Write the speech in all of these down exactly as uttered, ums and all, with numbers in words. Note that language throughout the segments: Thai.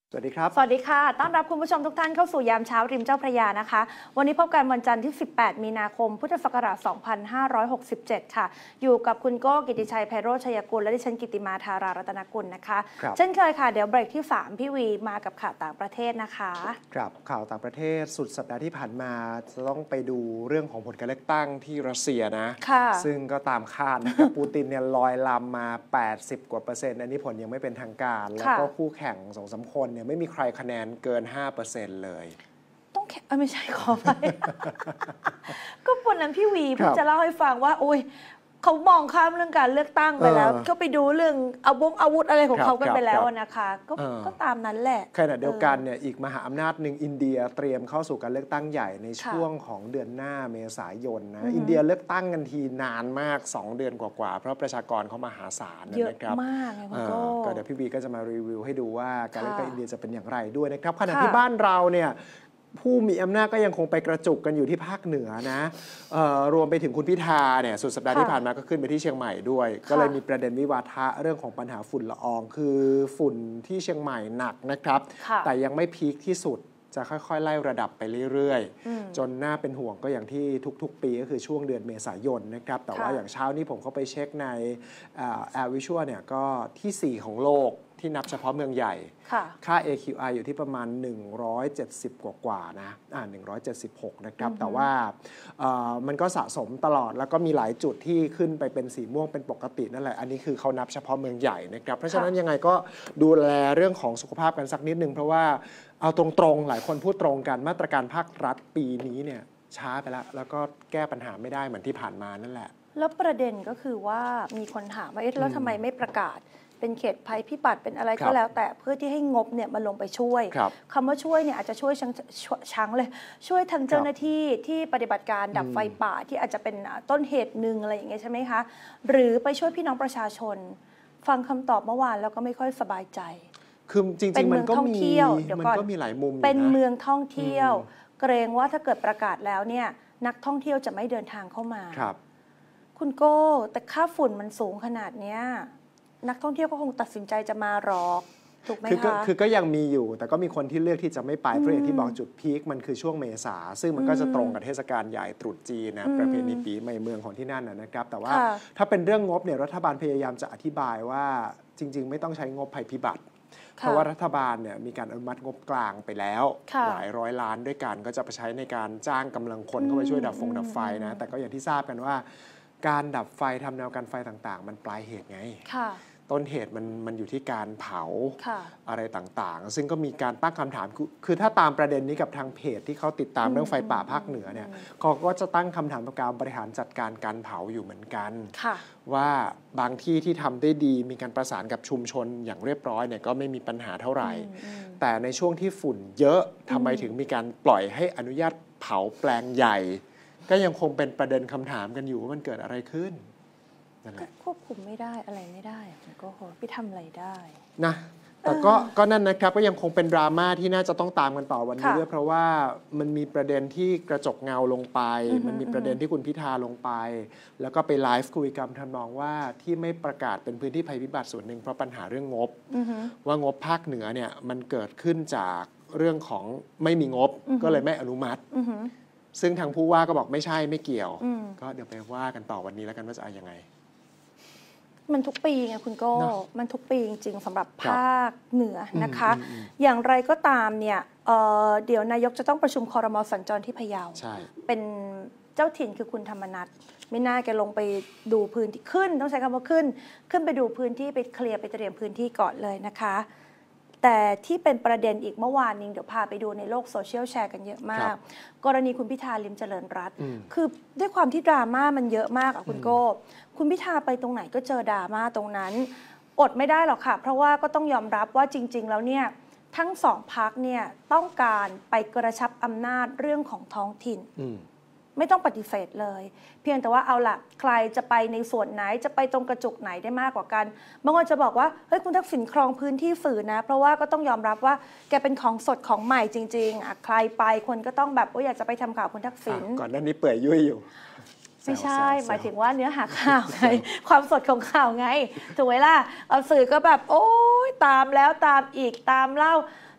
สวัสดีครับสวัสดีค่ะต้อนรับคุณผู้ชมทุกท่านเข้าสู่ยามเช้าริมเจ้าพระยานะคะวันนี้พบกันวันจันทร์ที่สิบแปดมีนาคมพุทธศักราชสองพันห้าร้อยหกสิบเจ็ดค่ะอยู่กับคุณโก้กิติชัยไพโรจน์ชัยกุลและดิฉันกิติมาธารารัตนกุลนะคะเช่นเคยค่ะเดี๋ยวเบรกที่สามพี่วีมากับข่าวต่างประเทศนะคะครับข่าวต่างประเทศสุดสัปดาห์ที่ผ่านมาจะต้องไปดูเรื่องของผลการเลือกตั้งที่รัสเซียนะซึ่งก็ตามคาดนะครับปูตินเนี่ยลอยลำมาแปดสิบกว่าเปอร์เซ็นต์อันนี้ผลยังไม่เป็นทางการแล้วก็คู่แข่ง สองสาม คนเนี่ยไม่มีใครคะแนนเกิน ห้าเปอร์เซ็นต์ เลยต้องแค่ไม่ใช่ขอไป ก็วันนั้นพี่วีเพิ่งจะเล่าให้ฟังว่าโอ้ยเขามองข้ามเรื่องการเลือกตั้งไปแล้วก็ไปดูเรื่องอาวุธอาวุธอะไรของเขากันไปแล้วนะคะก็ก็ตามนั้นแหละขณะเดียวกันเนี่ยอีกมหาอำนาจหนึ่งอินเดียเตรียมเข้าสู่การเลือกตั้งใหญ่ในช่วงของเดือนหน้าเมษายนนะอินเดียเลือกตั้งกันทีนานมากสองเดือนกว่าๆเพราะประชากรเขามหาศาลนะครับเยอะมากไงคุณโก้ก็เดี๋ยวพี่บีก็จะมารีวิวให้ดูว่าการเลือกตั้งอินเดียจะเป็นอย่างไรด้วยนะครับขณะที่บ้านเราเนี่ยผู้มีอำนาจก็ยังคงไปกระจุกกันอยู่ที่ภาคเหนือนะรวมไปถึงคุณพิธาเนี่ยสุดสัปดาห์ที่ผ่านมาก็ขึ้นไปที่เชียงใหม่ด้วยก็เลยมีประเด็นวิวาทะเรื่องของปัญหาฝุ่นละอองคือฝุ่นที่เชียงใหม่หนักนะครับแต่ยังไม่พีคที่สุดจะค่อยๆไล่ระดับไปเรื่อยๆจนน่าเป็นห่วงก็อย่างที่ทุกๆปีก็คือช่วงเดือนเมษายนนะครับแต่ว่าอย่างเช้านี้ผมเข้าไปเช็คใน Air Visual เนี่ยก็ที่สี่ของโลกที่นับเฉพาะเมืองใหญ่ค่า เอ คิว ไอ อยู่ที่ประมาณหนึ่งร้อยเจ็ดสิบกว่าๆนะอ่าหนึ่งร้อยเจ็ดสิบหกนะครับแต่ว่ามันก็สะสมตลอดแล้วก็มีหลายจุดที่ขึ้นไปเป็นสีม่วงเป็นปกตินั่นแหละอันนี้คือเขานับเฉพาะเมืองใหญ่นะครับเพราะฉะนั้นยังไงก็ดูแลเรื่องของสุขภาพกันสักนิดนึงเพราะว่าเอาตรงๆหลายคนพูดตรงกันมาตรการภาครัฐปีนี้เนี่ยช้าไปแล้วแล้วก็แก้ปัญหาไม่ได้เหมือนที่ผ่านมานั่นแหละแล้วประเด็นก็คือว่ามีคนถามว่าเอ๊ะแล้วทำไมไม่ประกาศเป็นเขตภัยพิบัติเป็นอะไรก็แล้วแต่เพื่อที่ให้งบเนี่ยมาลงไปช่วยคำว่าช่วยเนี่ยอาจจะช่วยช้างเลยช่วยทางเจ้าหน้าที่ที่ปฏิบัติการดับไฟป่าที่อาจจะเป็นต้นเหตุหนึ่งอะไรอย่างเงี้ยใช่ไหมคะหรือไปช่วยพี่น้องประชาชนฟังคำตอบเมื่อวานแล้วก็ไม่ค่อยสบายใจคือจริงๆมันก็มีมันก็มีหลายมุมเป็นเมืองท่องเที่ยวเกรงว่าถ้าเกิดประกาศแล้วเนี่ยนักท่องเที่ยวจะไม่เดินทางเข้ามาครับคุณโก้แต่ค่าฝุ่นมันสูงขนาดเนี้ยนักท่องเที่ยวก็คงตัดสินใจจะมาหรอกถูกไหมคะคือก็ยังมีอยู่แต่ก็มีคนที่เลือกที่จะไม่ไปเพราะอย่างที่บอกจุดพีคมันคือช่วงเมษาซึ่งมันก็จะตรงกับเทศกาลใหญ่ตรุษจีนนะประเพณีปีใหม่เมืองของที่นั่นนะครับแต่ว่าถ้าเป็นเรื่องงบเนี่ยรัฐบาลพยายามจะอธิบายว่าจริงๆไม่ต้องใช้งบภัยพิบัติเพราะว่ารัฐบาลเนี่ยมีการอนุมัติงบกลางไปแล้วหลายร้อยล้านด้วยกันก็จะไปใช้ในการจ้างกำลังคนเข้าไปช่วยดับฟงดับไฟนะแต่ก็อย่างที่ทราบกันว่าการดับไฟทำแนวกันไฟต่างๆมันปลายเหตุไงต้นเหตุมันมันอยู่ที่การเผาอะไรต่างๆซึ่งก็มีการตั้งคำถามคือถ้าตามประเด็นนี้กับทางเพจที่เขาติดตามเรื่องไฟป่าภาคเหนือเนี่ยเขาก็จะตั้งคำถามกับการบริหารจัดการการเผาอยู่เหมือนกันว่าบางที่ที่ทำได้ดีมีการประสานกับชุมชนอย่างเรียบร้อยเนี่ยก็ไม่มีปัญหาเท่าไหร่แต่ในช่วงที่ฝุ่นเยอะทำไมถึงมีการปล่อยให้อนุญาตเผาแปลงใหญ่ก็ยังคงเป็นประเด็นคำถามกันอยู่ว่ามันเกิดอะไรขึ้นควบคุมไม่ได้อะไรไม่ได้มันก็ไปทำอะไรได้นะแต่ก็ก็นั่นนะครับก็ยังคงเป็นดราม่าที่น่าจะต้องตามกันต่อวันนี้ด้วยเพราะว่ามันมีประเด็นที่กระจกเงาลงไปมันมีประเด็นที่คุณพิธาลงไปแล้วก็ไปไลฟ์คุยกันทำนองว่าที่ไม่ประกาศเป็นพื้นที่ภัยพิบัติส่วนหนึ่งเพราะปัญหาเรื่องงบว่างบภาคเหนือเนี่ยมันเกิดขึ้นจากเรื่องของไม่มีงบก็เลยไม่อนุมัติซึ่งทางผู้ว่าก็บอกไม่ใช่ไม่เกี่ยวก็เดี๋ยวไปว่ากันต่อวันนี้แล้วกันว่าจะเอายังไงมันทุกปีไงคุณโก้มันทุกปีจริงๆสำหรับภาคเหนือนะคะอย่างไรก็ตามเนี่ย เ, เดี๋ยวนายกจะต้องประชุมครม.สัญจรที่พะเยาเป็นเจ้าถิ่นคือคุณธรรมนัสไม่น่าแกลงไปดูพื้นที่ขึ้นต้องใช้คำว่าขึ้นขึ้นไปดูพื้นที่ไปเคลียร์ไปเตรียมพื้นที่ก่อนเลยนะคะแต่ที่เป็นประเด็นอีกเมื่อวานนี้เดี๋ยวพาไปดูในโลกโซเชียลแชร์กันเยอะมากกรณีคุณพิธาลิ้มเจริญรัตน์คือด้วยความที่ดราม่ามันเยอะมากอะคุณโก้คุณพิธาไปตรงไหนก็เจอดราม่าตรงนั้นอดไม่ได้หรอกค่ะเพราะว่าก็ต้องยอมรับว่าจริงๆแล้วเนี่ยทั้งสองพรรคเนี่ยต้องการไปกระชับอำนาจเรื่องของท้องถิ่นไม่ต้องปฏิเสธเลยเพียงแต่ว่าเอาล่ะใครจะไปในส่วนไหนจะไปตรงกระจุกไหนได้มากกว่ากันบางคนจะบอกว่าเฮ้ยคุณทักษิณครองพื้นที่สื่อนะเพราะว่าก็ต้องยอมรับว่าแกเป็นของสดของใหม่จริงๆอ่ะใครไปคนก็ต้องแบบว่าอยากจะไปทำข่าวคุณทักษิณก่อนหน้านี้เปื่อยยุ่ยอยู่ไม่ใช่หมายถึงว่าเนื้อหาข่าวไงความสดของข่าวไงถูกไหมล่ะเอาสื่อก็แบบโอ๊ยตามแล้วตามอีกตามเล่า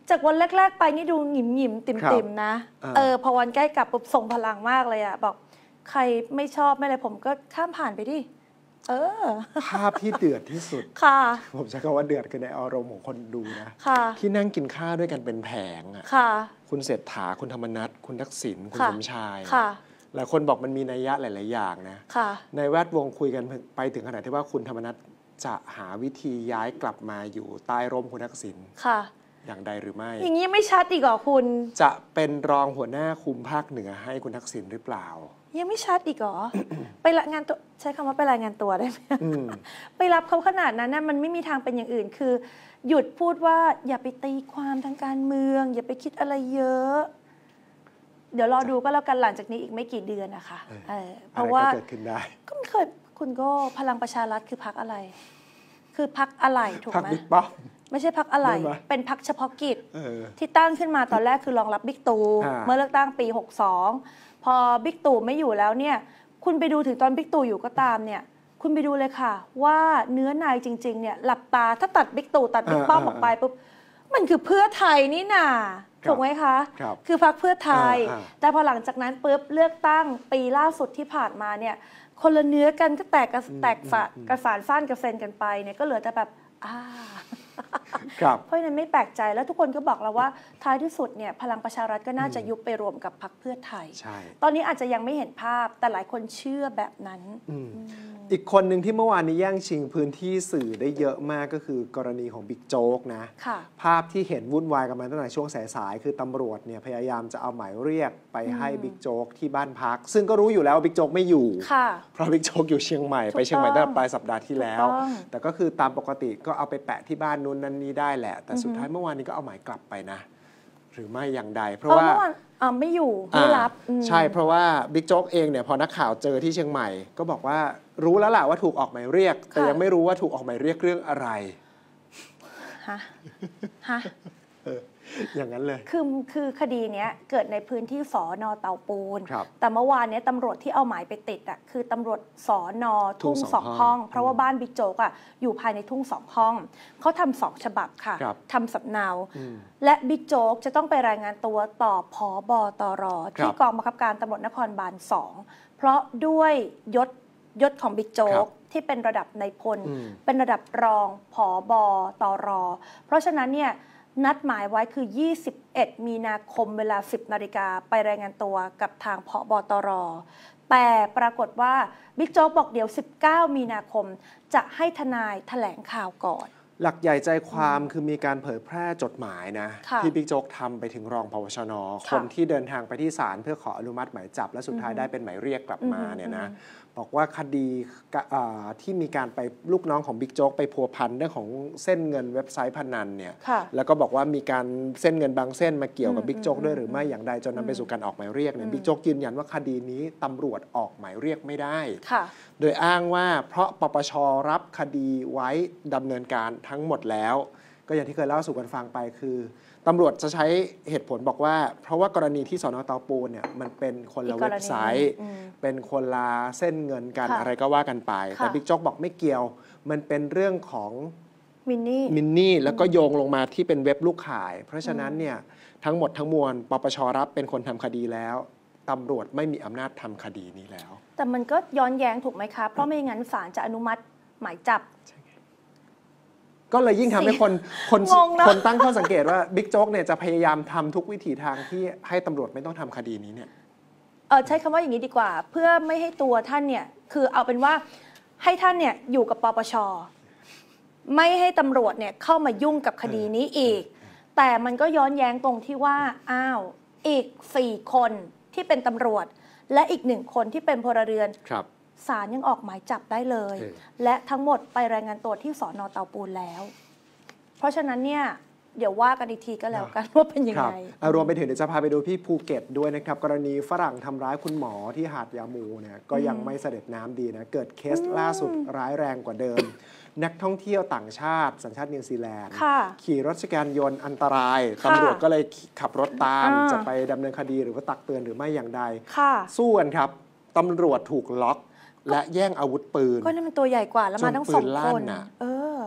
จากวันแรกๆไปนี่ดูหงิมหยิมติ่มติ่มนะเออพอวันใกล้กลับปุ๊บส่งพลังมากเลยอะบอกใครไม่ชอบไม่อะไรผมก็ข้ามผ่านไปดิเออภาพที่เดือดที่สุดค่ะผมใช้คำว่าเดือดคือในอารมณ์ของคนดูนะค่ะที่นั่งกินข้าวด้วยกันเป็นแผงอะค่ะคุณเศรษฐาคุณธรรมนัสคุณทักษิณคุณสมชายค่ะหลายคนบอกมันมีนัยยะหลายๆอย่างนะค่ะในแวดวงคุยกันไปถึงขนาดที่ว่าคุณธรรมนัสจะหาวิธีย้ายกลับมาอยู่ใต้ร่มคุณทักษิณค่ะอย่างใดหรือไม่อย่างนี้ไม่ชัดอีกเหรอคุณจะเป็นรองหัวหน้าคุมภาคเหนือให้คุณทักษิณหรือเปล่ายังไม่ชัดอีกเหรอ ไปรายงานตัวใช้คำว่าไปรายงานตัวได้ไหมไปรับเขาขนาดนั้นนะมันไม่มีทางเป็นอย่างอื่นคือหยุดพูดว่าอย่าไปตีความทางการเมืองอย่าไปคิดอะไรเยอะเดี๋ยวรอดูก็แล้วกันหลังจากนี้อีกไม่กี่เดือนนะคะเออเพราะว่าเกิดขึ้นได้ก็ไม่เคยคุณก็พลังประชารัฐคือพรรคอะไรคือพรรคอะไรถูกไหมพรรคบิ๊กป้อมไม่ใช่พรรคอะไรเป็นพรรคเฉพาะกิจที่ตั้งขึ้นมาตอนแรกคือรองรับบิ๊กตู่เมื่อเลือกตั้งปีหกสองพอบิ๊กตู่ไม่อยู่แล้วเนี่ยคุณไปดูถึงตอนบิ๊กตู่อยู่ก็ตามเนี่ยคุณไปดูเลยค่ะว่าเนื้อในจริงๆเนี่ยหลับตาถ้าตัดบิ๊กตู่ตัดบิ๊กป้อมออกไปปุ๊บมันคือเพื่อไทยนี่นาถูกไหมคะคือพรรคเพื่อไทยแต่พอหลังจากนั้นปุ๊บเลือกตั้งปีล่าสุดที่ผ่านมาเนี่ยคนละเนื้อกันก็แตกแตกฝากระสานสั้นกระเซ็นกันไปเนี่ยก็เหลือแต่แบบอ่าเพราะฉะนั้นไม่แปลกใจแล้วทุกคนก็บอกเราว่าท้ายที่สุดเนี่ยพลังประชารัฐก็น่าจะยุบไปรวมกับพรรคเพื่อไทยตอนนี้อาจจะยังไม่เห็นภาพแต่หลายคนเชื่อแบบนั้นอีกคนหนึ่งที่เมื่อวานนี้แย่งชิงพื้นที่สื่อได้เยอะมากก็คือกรณีของบิ๊กโจ๊กนะภาพที่เห็นวุ่นวายกันมาตั้งแต่ช่วงสายๆคือตำรวจเนี่ยพยายามจะเอาหมายเรียกไปให้บิ๊กโจ๊กที่บ้านพักซึ่งก็รู้อยู่แล้วว่าบิ๊กโจ๊กไม่อยู่เพราะบิ๊กโจ๊กอยู่เชียงใหม่ไปเชียงใหม่ตั้งแต่ปลายสัปดาห์ที่แล้วแต่ก็คือตามปกติก็เอาไปแปะที่บ้านนู้นนั่นนี่ได้แหละแต่สุดท้ายเมื่อวานนี้ก็เอาหมายกลับไปนะหรือไม่อย่างใดเพราะว่าอ่าไม่อยู่ไม่รับใช่เพราะว่าบิ๊กโจ๊กเองเนี่ยพอนักข่าวเจอที่เชียงใหม่ก็บอกว่ารู้แล้วล่ะว่าถูกออกหมายเรียกแต่ยังไม่รู้ว่าถูกออกหมายเรียกเรื่องอะไรฮะฮะอย่างนั้นเลยคือคือคดีเนี้ยเกิดในพื้นที่สอนอเตาปูนแต่เมื่อวานนี้ตำรวจที่เอาหมายไปติดอ่ะคือตำรวจสอนอทุ่งสองห้องเพราะว่าบ้านบิ๊กโจ๊กอ่ะอยู่ภายในทุ่งสองห้องเขาทำสองฉบับค่ะทำสำเนาและบิ๊กโจ๊กจะต้องไปรายงานตัวต่อผบตรที่กองบังคับการตำรวจนครบาลสองเพราะด้วยยศยศของบิ๊กโจ๊กที่เป็นระดับนายพลเป็นระดับรองผบตรเพราะฉะนั้นเนี่ยนัดหมายไว้คือยี่สิบเอ็ดมีนาคมเวลาสิบนาฬิกาไปรายงานตัวกับทางผบตรแต่ปรากฏว่าบิ๊กโจ๊กบอกเดี๋ยวสิบเก้ามีนาคมจะให้ทนายแถลงข่าวก่อนหลักใหญ่ใจความคือมีการเผยแพร่จดหมายนะที่บิ๊กโจ๊กทำไปถึงรองปวชน.คนที่เดินทางไปที่ศาลเพื่อขออนุมัติหมายจับและสุดท้ายได้เป็นหมายเรียกกลับมาเนี่ยนะบอกว่าคดีที่มีการไปลูกน้องของบิ๊กโจ๊กไปพัวพันเรื่องของเส้นเงินเว็บไซต์พนันเนี่ยแล้วก็บอกว่ามีการเส้นเงินบางเส้นมาเกี่ยวกับบิ๊กโจ๊กด้วยหรือไม่อย่างใดจนนำไปสู่การออกหมายเรียกเนี่ยบิ๊กโจ๊กยืนยันว่าคดีนี้ตำรวจออกหมายเรียกไม่ได้โดยอ้างว่าเพราะปปช.รับคดีไว้ดำเนินการทั้งหมดแล้วก็อย่างที่เคยเล่าสู่กันฟังไปคือตำรวจจะใช้เหตุผลบอกว่าเพราะว่ากรณีที่สน.เตาปูนเนี่ยมันเป็นคนละเว็บไซต์เป็นคนละเส้นเงินกันอะไรก็ว่ากันไปแต่บิ๊กโจ๊กบอกไม่เกี่ยวมันเป็นเรื่องของมินนี่มินนี่แล้วก็โยงลงมาที่เป็นเว็บลูกข่ายเพราะฉะนั้นเนี่ยทั้งหมดทั้งมวลปปช.รับเป็นคนทำคดีแล้วตำรวจไม่มีอำนาจทำคดีนี้แล้วแต่มันก็ย้อนแย้งถูกไหมคะเพราะไม่งั้นศาลจะอนุมัติหมายจับก็เลยยิ่งทำให้คนคนคนตั้งข้อสังเกตว่าบิ๊กโจ๊กเนี่ยจะพยายามทำทุกวิถีทางที่ให้ตำรวจไม่ต้องทำคดีนี้เนี่ยเออใช้คำว่าอย่างนี้ดีกว่าเพื่อไม่ให้ตัวท่านเนี่ยคือเอาเป็นว่าให้ท่านเนี่ยอยู่กับปปช.ไม่ให้ตำรวจเนี่ยเข้ามายุ่งกับคดีนี้อีกแต่มันก็ย้อนแย้งตรงที่ว่าอ้าวอีกสี่คนที่เป็นตำรวจและอีกหนึ่งคนที่เป็นพลเรือนศาลยังออกหมายจับได้เลยและทั้งหมดไปรายงานตัวที่สน.เตาปูนแล้วเพราะฉะนั้นเนี่ยเดี๋ยวว่ากันอีกทีก็แล้วกันว่าเป็นยังไงรวมไปถึงเดี๋ยวจะพาไปดูที่ภูเก็ตด้วยนะครับกรณีฝรั่งทำร้ายคุณหมอที่หาดยามูเนี่ยก็ยังไม่เสด็จน้ำดีนะเกิดเคสล่าสุดร้ายแรงกว่าเดิมนักท่องเที่ยวต่างชาติสัญชาตินิวซีแลนด์ขี่รถจักรยานยนต์อันตรายตำรวจก็เลยขับรถตามจะไปดำเนินคดีหรือว่าตักเตือนหรือไม่อย่างใดสู้กันครับตำรวจถูกล็อกและแย่งอาวุธปืนก็นั่นมันตัวใหญ่กว่าแล้วมาทั้งสองคนนะ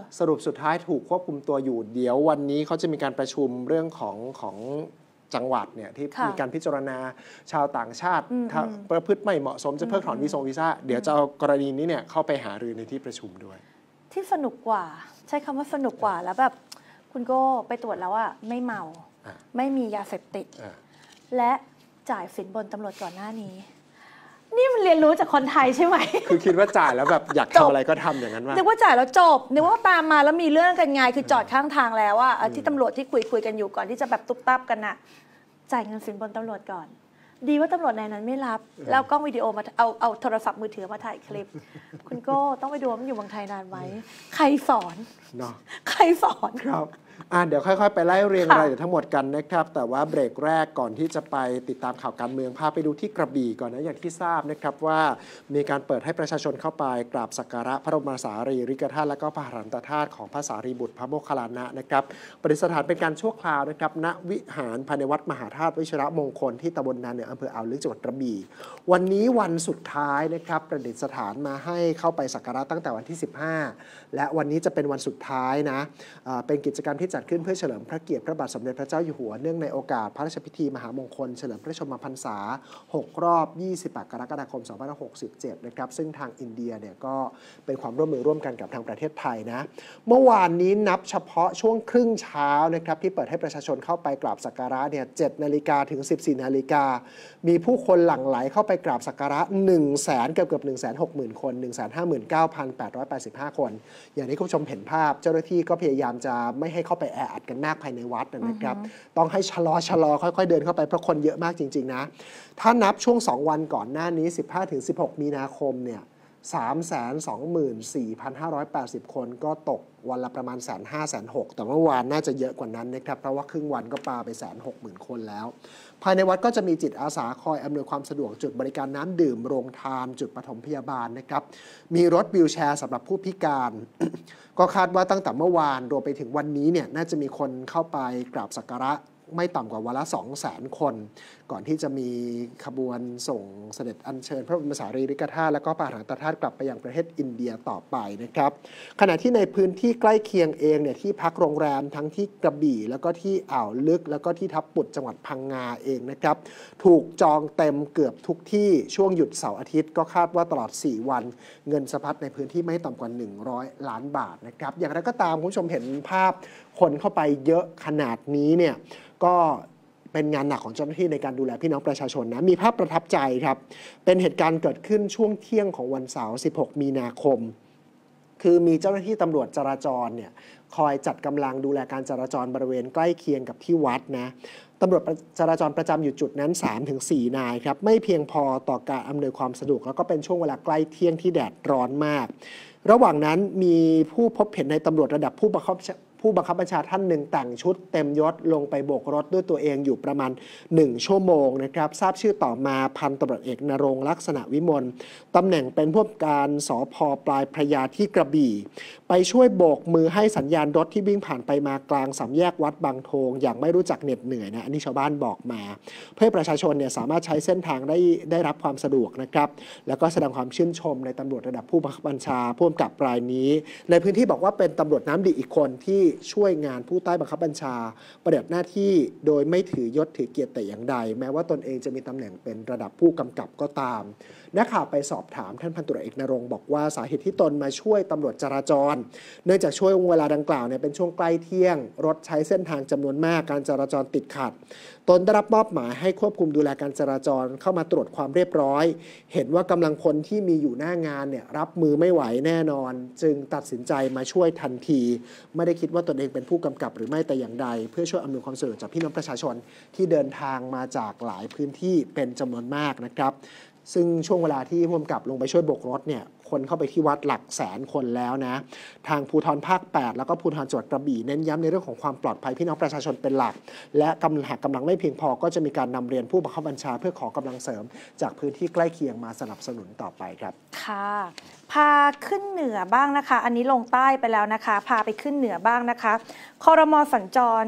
สรุปสุดท้ายถูกควบคุมตัวอยู่เดี๋ยววันนี้เขาจะมีการประชุมเรื่องของของจังหวัดเนี่ยที่มีการพิจารณาชาวต่างชาติถ้าประพฤติไม่เหมาะสมจะเพิกถอนวีซ่าวีซ่าเดี๋ยวจะเอากรณีนี้เนี่ยเข้าไปหารือในที่ประชุมด้วยที่สนุกกว่าใช้คำว่าสนุกกว่าแล้วแบบคุณโก้ไปตรวจแล้วว่าไม่เมาไม่มียาเสพติดและจ่ายสินบนตำรวจก่อนหน้านี้นี่มันเรียนรู้จากคนไทยใช่ไหมคือคิดว่าจ่ายแล้วแบบอยากทำอะไรก็ทำอย่างนั้นว่านึกว่าจ่ายแล้วจบนึกว่าตามมาแล้วมีเรื่องกันไงคือจอดข้างทางแล้วว่าที่ตำรวจที่คุยคุยกันอยู่ก่อนที่จะแบบตุ๊บตับกันน่ะจ่ายเงินสินบนตำรวจก่อนดีว่าตำรวจในนั้นไม่รับแล้วกล้องวิดีโอมาเอาเอาโทรศัพท์มือถือมาถ่ายคลิปคุณโก้ต้องไปดูว่ามันอยู่เมืองไทยนานไหมใครสอนเนาะใครสอนครับอ่าเดี๋ยวค่อยๆไปไล่เรียงรายละเอียดทั้งหมดกันนะครับแต่ว่าเบรกแรกก่อนที่จะไปติดตามข่าวการเมืองพาไปดูที่กระบี่ก่อนนะอย่างที่ทราบนะครับว่ามีการเปิดให้ประชาชนเข้าไปกราบสักการะพระบรมสารีริกธาตุและก็พระหฤทัยธาตุของพระสารีบุตรพระโมคคัลลานะนะครับประดิษฐานเป็นการชั่วคราวนะครับณวิหารภายในวัดมหาธาตุวชิรมงคลที่ตำบลนาเหนืออำเภออ่าวลึกจังหวัดกระบี่วันนี้วันสุดท้ายนะครับประดิษฐานมาให้เข้าไปสักการะตั้งแต่วันที่สิบห้าและวันนี้จะเป็นวันสุดท้ายนะเป็นกิจกรรมที่จัดขึ้นเพื่อเฉลิมพระเกียรติพระบาทสมเด็จพระเจ้าอยู่หัวเนื่องในโอกาสพระราชพิธีมหามงคลเฉลิมพระชนมพรรษาหกรอบยี่สิบแปดกรกฎาคมสองพันห้าร้อยหกสิบเจ็ดนะครับซึ่งทางอินเดียเนี่ยก็เป็นความร่วมมือร่วมกันกับทางประเทศไทยนะเมื่อวานนี้นับเฉพาะช่วงครึ่งเช้านะครับที่เปิดให้ประชาชนเข้าไปกราบสักการะเนี่ยเจ็ดนาฬิกาถึงสิบสี่นาฬิกามีผู้คนหลั่งไหลเข้าไปกราบสักการะหนึ่งแสนเกือบเกือบหนึ่งแสนหกหมื่นคน หนึ่งแสนห้าหมื่นเก้าพันแปดร้อยแปดสิบห้าคนอย่างที่คุณผู้ชมเห็นภาพเจ้าหน้าที่ก็พยายามจะไม่ให้เข้าไปแออัดกันมากภายในวัดนะครับต้องให้ชะลอชะลอค่อยๆเดินเข้าไปเพราะคนเยอะมากจริงๆนะถ้านับช่วงสองวันก่อนหน้านี้ สิบห้าถึงสิบหก มีนาคมเนี่ย สามแสนสองหมื่นสี่พันห้าร้อยแปดสิบ คนก็ตกวันละประมาณ หนึ่งแสนห้า หนึ่งแสนหก แต่เมื่อวานน่าจะเยอะกว่านั้นนะครับเพราะว่าครึ่งวันก็ปาไป หนึ่งแสนหกหมื่น คนแล้วภายในวัดก็จะมีจิตอาสาคอยอำนวยความสะดวกจุดบริการน้ำดื่มโรงทานจุดปฐมพยาบาลนะครับมีรถวีลแชร์สำหรับผู้พิการ ก็คาดว่าตั้งแต่เมื่อวานรวมไปถึงวันนี้เนี่ยน่าจะมีคนเข้าไปกราบสักการะไม่ต่ำกว่าวันละ สองแสน คนก่อนที่จะมีขบวนส่งเสด็จอัญเชิญพระบรมสารีริกธาตุและก็พระหฤทัยธาตุกลับไปยังประเทศอินเดียต่อไปนะครับขณะที่ในพื้นที่ใกล้เคียงเองเนี่ยที่พักโรงแรมทั้งที่กระบี่แล้วก็ที่อ่าวลึกแล้วก็ที่ทับปุดจังหวัดพังงาเองนะครับถูกจองเต็มเกือบทุกที่ช่วงหยุดเสาร์อาทิตย์ก็คาดว่าตลอดสี่วันเงินสะพัดในพื้นที่ไม่ต่ำกว่าหนึ่งร้อยล้านบาทนะครับอย่างไรก็ตามคุณผู้ชมเห็นภาพคนเข้าไปเยอะขนาดนี้เนี่ยก็เป็นงานหนักของเจ้าหน้าที่ในการดูแลพี่น้องประชาชนนะมีภาพประทับใจครับเป็นเหตุการณ์เกิดขึ้นช่วงเที่ยงของวันเสาร์สิบหกมีนาคมคือมีเจ้าหน้าที่ตำรวจจราจรเนี่ยคอยจัดกำลังดูแลการจราจรบริเวณใกล้เคียงกับที่วัดนะตำรวจจราจรประจำอยู่จุดนั้น สามถึงสี่ นายครับไม่เพียงพอต่อการอำนวยความสะดวกแล้วก็เป็นช่วงเวลาใกล้เที่ยงที่แดดร้อนมากระหว่างนั้นมีผู้พบเห็นในตำรวจระดับผู้บังคับผู้บังคับบัญชาท่านหนึ่งแต่งชุดเต็มยศลงไปโบกรถด้วยตัวเองอยู่ประมาณหนึ่งชั่วโมงนะครับทราบชื่อต่อมาพันตำรวจเอกณรงค์ลักษณะวิมลตำแหน่งเป็นผู้การสภ.ปลายพระยาที่กระบี่ไปช่วยโบกมือให้สัญญาณรถที่วิ่งผ่านไปมากลางสามแยกวัดบางโทงอย่างไม่รู้จักเหน็ดเหนื่อยนะอันนี้ชาวบ้านบอกมาเพื่อให้ประชาชนเนี่ยสามารถใช้เส้นทางได้ได้รับความสะดวกนะครับแล้วก็แสดงความชื่นชมในตำรวจระดับผู้บังคับบัญชาผู้กำกับรายนี้ในพื้นที่บอกว่าเป็นตำรวจน้ำดีอีกคนที่ช่วยงานผู้ใต้บังคับบัญชาปฏิบัติหน้าที่โดยไม่ถือยศถือเกียรติแต่อย่างใดแม้ว่าตนเองจะมีตำแหน่งเป็นระดับผู้กำกับก็ตามนักข่าวไปสอบถามท่านพันตำรวจเอกณรงค์บอกว่าสาเหตุที่ตนมาช่วยตำรวจจราจรเนื่องจากช่วงเวลาดังกล่าวเนี่ยเป็นช่วงใกล้เที่ยงรถใช้เส้นทางจำนวนมากการจราจรติดขัดตนได้รับมอบหมายให้ควบคุมดูแลการจราจรเข้ามาตรวจความเรียบร้อยเห็นว่ากำลังคนที่มีอยู่หน้างานเนี่ยรับมือไม่ไหวแน่นอนจึงตัดสินใจมาช่วยทันทีไม่ได้คิดว่าตนเองเป็นผู้กำกับหรือไม่แต่อย่างใดเพื่อช่วยอำนวยความสะดวกจากพี่น้องประชาชนที่เดินทางมาจากหลายพื้นที่เป็นจำนวนมากนะครับซึ่งช่วงเวลาที่ผู้กำกับลงไปช่วยโบกรถเนี่ยคนเข้าไปที่วัดหลักแสนคนแล้วนะทางภูธรภาคแปดแล้วก็ภูธรจังหวัดกระบี่เน้นย้ำในเรื่องของความปลอดภัยพี่น้องประชาชนเป็นหลักและกำลังหากกำลังไม่เพียงพอก็จะมีการนำเรียนผู้บังคับบัญชาเพื่อขอกำลังเสริมจากพื้นที่ใกล้เคียงมาสนับสนุนต่อไปครับค่ะพาขึ้นเหนือบ้างนะคะอันนี้ลงใต้ไปแล้วนะคะพาไปขึ้นเหนือบ้างนะคะครม.สัญจร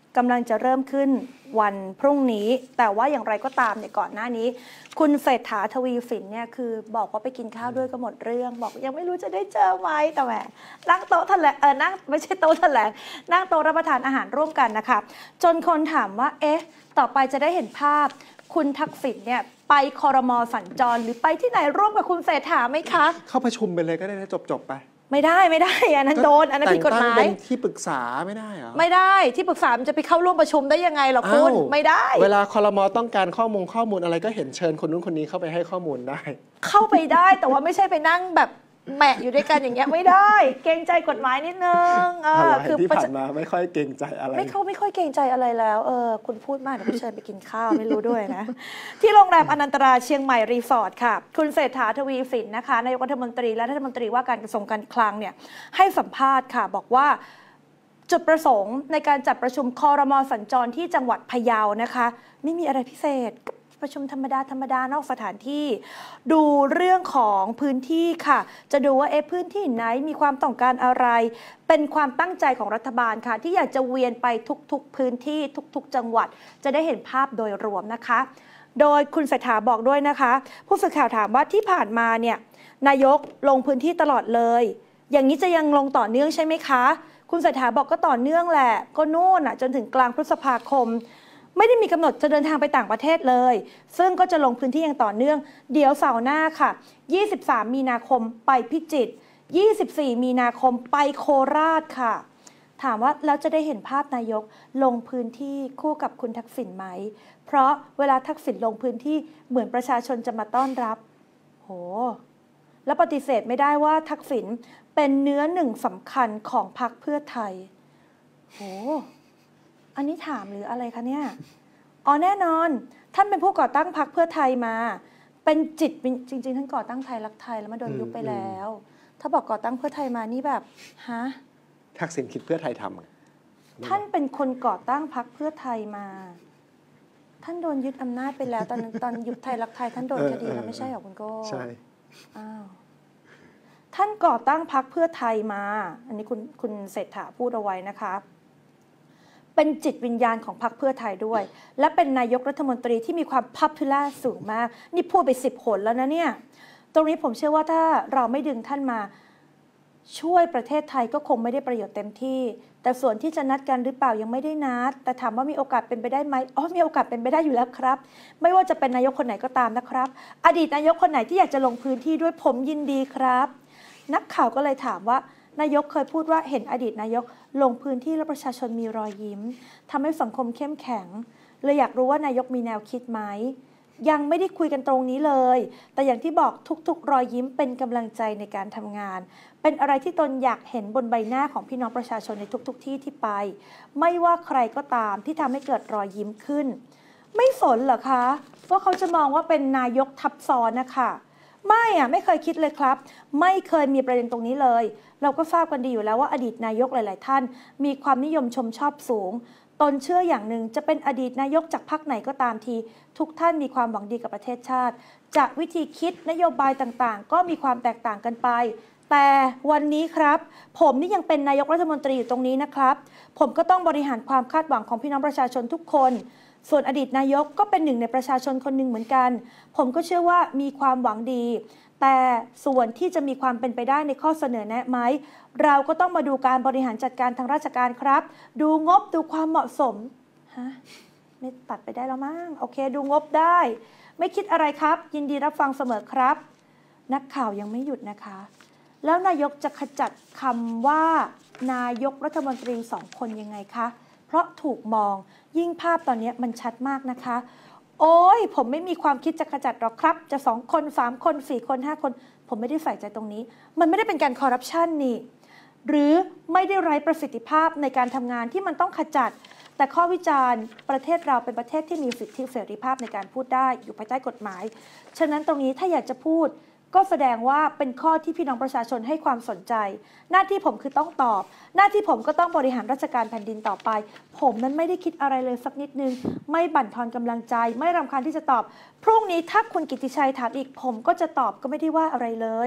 กำลังจะเริ่มขึ้นวันพรุ่งนี้แต่ว่าอย่างไรก็ตามเนี่ยก่อนหน้านี้คุณเศรษฐาทวีสินเนี่ยคือบอกว่าไปกินข้าวด้วยก็หมดเรื่องบอกยังไม่รู้จะได้เจอไหมแต่แหมนั่งโต๊ะแถลงเออนั่งไม่ใช่โต๊ะแถลงนั่งโต๊ะรับประทานอาหารร่วมกันนะคะจนคนถามว่าเอ๊ะต่อไปจะได้เห็นภาพคุณทักษิณเนี่ยไปครม.สัญจรหรือไปที่ไหนร่วมกับคุณเศรษฐาไหมคะเข้าประชุมไปเลยก็ได้จบจบไปไม่ได้ไม่ได้อันนั้นโดนอันนั้นผิดกฎหมายเป็นที่ปรึกษาไม่ได้เหรอไม่ได้ที่ปรึกษามันจะไปเข้าร่วมประชุมได้ยังไงหรอคุณไม่ได้เวลาครม.ต้องการข้อมูลข้อมูลอะไรก็เห็นเชิญคนนู้นคนนี้เข้าไปให้ข้อมูลได้เข้าไปได้แต่ว่าไม่ใช่ไปนั่งแบบแหมะอยู่ด้วยกันอย่างเงี้ยไม่ได้เกรงใจกฎหมายนิดนึงเออคือที่ผ่านมาไม่ค่อยเกรงใจอะไรไม่เขาไม่ค่อยเกรงใจอะไรแล้วเออคุณพูดมากเดี๋ยวเชิญไปกินข้าวไม่รู้ด้วยนะที่โรงแรมอนันตราเชียงใหม่รีสอร์ทค่ะคุณเศรษฐาทวีสินนะคะนายกรัฐมนตรีและรัฐมนตรีว่าการกระทรวงการคลังเนี่ยให้สัมภาษณ์ค่ะบอกว่าจุดประสงค์ในการจัดประชุมครม.สัญจรที่จังหวัดพะเยานะคะไม่มีอะไรพิเศษประชุมธรรมดาธรรมดานอกสถานที่ดูเรื่องของพื้นที่ค่ะจะดูว่าเอ๊ะพื้นที่ไหนมีความต้องการอะไรเป็นความตั้งใจของรัฐบาลค่ะที่อยากจะเวียนไปทุกๆพื้นที่ทุกๆจังหวัดจะได้เห็นภาพโดยรวมนะคะโดยคุณเศรษฐาบอกด้วยนะคะผู้สื่อข่าวถามว่าที่ผ่านมาเนี่ยนายกลงพื้นที่ตลอดเลยอย่างนี้จะยังลงต่อเนื่องใช่ไหมคะคุณเศรษฐาบอกก็ต่อเนื่องแหละก็นู่นอ่ะจนถึงกลางพฤษภาคมไม่ได้มีกำหนดจะเดินทางไปต่างประเทศเลยซึ่งก็จะลงพื้นที่อย่างต่อเนื่องเดี๋ยวเสาร์หน้าค่ะยี่สิบสามมีนาคมไปพิจิตรยี่สิบสี่มีนาคมไปโคราชค่ะถามว่าแล้วจะได้เห็นภาพนายกลงพื้นที่คู่กับคุณทักษิณไหมเพราะเวลาทักษิณลงพื้นที่เหมือนประชาชนจะมาต้อนรับโหแล้วปฏิเสธไม่ได้ว่าทักษิณเป็นเนื้อหนึ่งสำคัญของพรรคเพื่อไทยโหอันนี้ถามหรืออะไรคะเนี่ยอ๋อแน่นอนท่านเป็นผู้ก่อตั้งพรรคเพื่อไทยมาเป็นจิตจริงๆท่านก่อตั้งไทยรักไทยแล้วมาโดนยุบไปแล้วถ้าบอกก่อตั้งเพื่อไทยมานี่แบบฮะทักษิณคิดเพื่อไทยทำท่านเป็นคนก่อตั้งพรรคเพื่อไทยมาท่านโดนยึดอำนาจไปแล้วตอนตอนยุบไทยรักไทยท่านโดนคดีแล้วไม่ใช่หรอคุณโก้ใช่อ้าวท่านก่อตั้งพรรคเพื่อไทยมาอันนี้คุณคุณเศรษฐาพูดเอาไว้นะคะเป็นจิตวิญญาณของพรรคเพื่อไทยด้วยและเป็นนายกรัฐมนตรีที่มีความพับพิล่าสูงมากนี่พูดไปสิบหนแล้วนะเนี่ยตรงนี้ผมเชื่อว่าถ้าเราไม่ดึงท่านมาช่วยประเทศไทยก็คงไม่ได้ประโยชน์เต็มที่แต่ส่วนที่จะนัดกันหรือเปล่ายังไม่ได้นัดแต่ถามว่ามีโอกาสเป็นไปได้ไหมอ๋อมีโอกาสเป็นไปได้อยู่แล้วครับไม่ว่าจะเป็นนายกคนไหนก็ตามนะครับอดีตนายกคนไหนที่อยากจะลงพื้นที่ด้วยผมยินดีครับนักข่าวก็เลยถามว่านายกเคยพูดว่าเห็นอดีตนายกลงพื้นที่แล้วประชาชนมีรอยยิ้มทำให้สังคมเข้มแข็งเลยอยากรู้ว่านายกมีแนวคิดไหมยังไม่ได้คุยกันตรงนี้เลยแต่อย่างที่บอกทุกๆรอยยิ้มเป็นกำลังใจในการทำงานเป็นอะไรที่ตนอยากเห็นบนใบหน้าของพี่น้องประชาชนในทุกๆที่ที่ไปไม่ว่าใครก็ตามที่ทำให้เกิดรอยยิ้มขึ้นไม่สนเหรอคะว่าเขาจะมองว่าเป็นนายกทับซ้อนนะคะไม่อะไม่เคยคิดเลยครับไม่เคยมีประเด็นตรงนี้เลยเราก็ทราบกันดีอยู่แล้วว่าอดีตนายกหลายๆท่านมีความนิยมชมชอบสูงตนเชื่ออย่างหนึ่งจะเป็นอดีตนายกจากพรรคไหนก็ตามทีทุกท่านมีความหวังดีกับประเทศชาติจากวิธีคิดนโยบายต่างๆก็มีความแตกต่างกันไปแต่วันนี้ครับผมนี่ยังเป็นนายกรัฐมนตรีอยู่ตรงนี้นะครับผมก็ต้องบริหารความคาดหวังของพี่น้องประชาชนทุกคนส่วนอดีตนายกก็เป็นหนึ่งในประชาชนคนหนึ่งเหมือนกันผมก็เชื่อว่ามีความหวังดีแต่ส่วนที่จะมีความเป็นไปได้ในข้อเสนอแนะไหมเราก็ต้องมาดูการบริหารจัดการทางราชการครับดูงบดูความเหมาะสมฮะไม่ตัดไปได้แล้วมั้งโอเคดูงบได้ไม่คิดอะไรครับยินดีรับฟังเสมอครับนักข่าวยังไม่หยุดนะคะแล้วนายกจะขจัดคำว่านายกรัฐมนตรีสองคนยังไงคะเพราะถูกมองยิ่งภาพตอนนี้มันชัดมากนะคะโอ้ยผมไม่มีความคิดจะขจัดหรอกครับจะสองคนสามคนสี่คนห้าคนผมไม่ได้ใส่ใจตรงนี้มันไม่ได้เป็นการคอร์รัปชันนี่หรือไม่ได้ไร้ประสิทธิภาพในการทำงานที่มันต้องขจัดแต่ข้อวิจารณ์ประเทศเราเป็นประเทศที่มีสิทธิเสรีภาพในการพูดได้อยู่ภายใต้กฎหมายฉะนั้นตรงนี้ถ้าอยากจะพูดก็แสดงว่าเป็นข้อที่พี่น้องประชาชนให้ความสนใจหน้าที่ผมคือต้องตอบหน้าที่ผมก็ต้องบริหารราชการแผ่นดินต่อไปผมนั้นไม่ได้คิดอะไรเลยสักนิดนึงไม่บั่นทอนกำลังใจไม่รำคาญที่จะตอบพรุ่งนี้ถ้าคุณกิตติชัยถามอีกผมก็จะตอบก็ไม่ได้ว่าอะไรเลย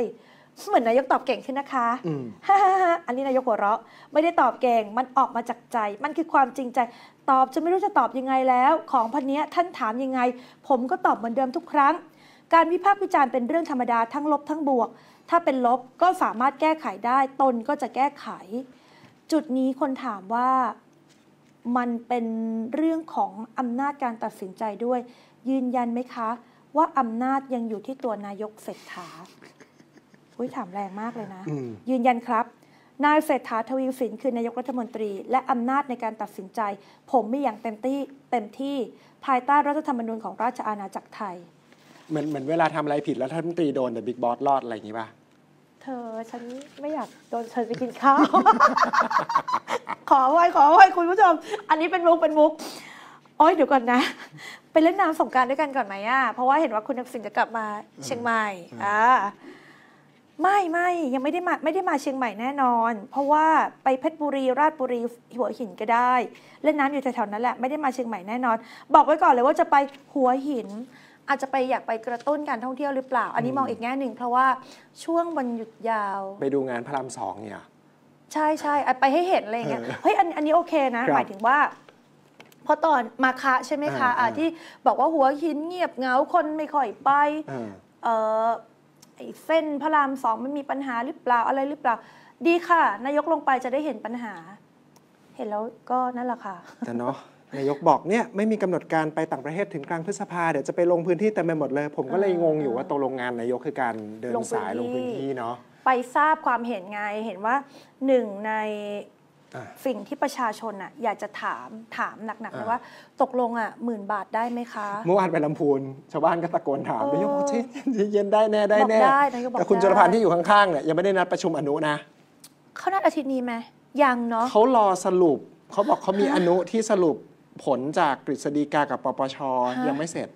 เหมือนนายกตอบเก่งขึ้นนะคะฮ่าอันนี้นายกหัวเราะไม่ได้ตอบเก่งมันออกมาจากใจมันคือความจริงใจตอบจะไม่รู้จะตอบยังไงแล้วของพันนี้ท่านถามยังไงผมก็ตอบเหมือนเดิมทุกครั้งการวิพากษ์วิจารณ์เป็นเรื่องธรรมดาทั้งลบทั้งบวกถ้าเป็นลบก็สามารถแก้ไขได้ตนก็จะแก้ไขจุดนี้คนถามว่ามันเป็นเรื่องของอำนาจการตัดสินใจด้วยยืนยันไหมคะว่าอำนาจยังอยู่ที่ตัวนายกเศรษฐาอุ้ยถามแรงมากเลยนะยืนยันครับนายเศรษฐาทวีสินคือนายกรัฐมนตรีและอำนาจในการตัดสินใจผมมีอย่างเต็มที่เต็มที่ภายใต้รัฐธรรมนูญของราชอาณาจักรไทยเหมือนเหมือนเวลาทำอะไรผิดแล้วท่านรัฐมนตรีโดนแต่บิ๊กบอสรอดอะไรอย่างนี้ป่ะเธอฉันไม่อยากโดนเชิญไปกินข้าว ขอไว้ขอไว้คุณผู้ชมอันนี้เป็นมุกเป็นมุกโอ้ยเดี๋ยวก่อนนะไปเล่นน้ำสงกรานต์ด้วยกันก่อนไหมอ่ะเพราะว่าเห็นว่าคุณทักษิณจะกลับมาเชียงใหม่อ่าไม่ไม่ยังไม่ได้มาไม่ได้มาเชียงใหม่แน่นอนเพราะว่าไปเพชรบุรีราชบุรีหัวหินก็ได้เล่นน้ำอยู่แถวๆนั้นแหละไม่ได้มาเชียงใหม่แน่นอนบอกไว้ก่อนเลยว่าจะไปหัวหินอาจจะไปอยากไปกระตุ้นการท่องเที่ยวหรือเปล่าอันนี้มองอีกแง่หนึ่งเพราะว่าช่วงวันหยุดยาวไปดูงานพระรามสองเนี่ยใช่ใช่ไปให้เห็นอะไรเงี้ยเฮ้ยอันอันนี้โอเคนะหมายถึงว่าพอตอนมาคะใช่ไหมคะะที่บอกว่าหัวหินเงียบเหงาคนไม่ค่อยไปเออไอ้เส้นพระรามสองมันมีปัญหาหรือเปล่าอะไรหรือเปล่าดีค่ะนายกลงไปจะได้เห็นปัญหาเห็นแล้วก็นั่นแหละค่ะแต่เนาะนายกบอกเนี่ยไม่มีกำหนดการไปต่างประเทศถึงกลางพฤษภาเดี๋ยวจะไปลงพื้นที่เต็มไปหมดเลยผมก็เลยงงอยู่ว่าตกลงงานนายกคือการเดินสายลงพื้นที่เนาะไปทราบความเห็นไงเห็นว่าหนึ่งในสิ่งที่ประชาชนอ่ะอยากจะถามถามหนักๆเลยว่าตกลงอ่ะหมื่นบาทได้ไหมคะเมื่อวานไปลำพูนชาวบ้านก็ตะโกนถามนายกบอกเย็นได้แน่ได้แน่แต่คุณจุลพันธ์ที่อยู่ข้างๆเนี่ยยังไม่ได้นัดประชุมอนุนะเขานัดอาทิตย์นี้ไหมยังเนาะเขารอสรุปเขาบอกเขามีอนุที่สรุปผลจากกฤษฎีกากับปปชยังไม่เสร็จ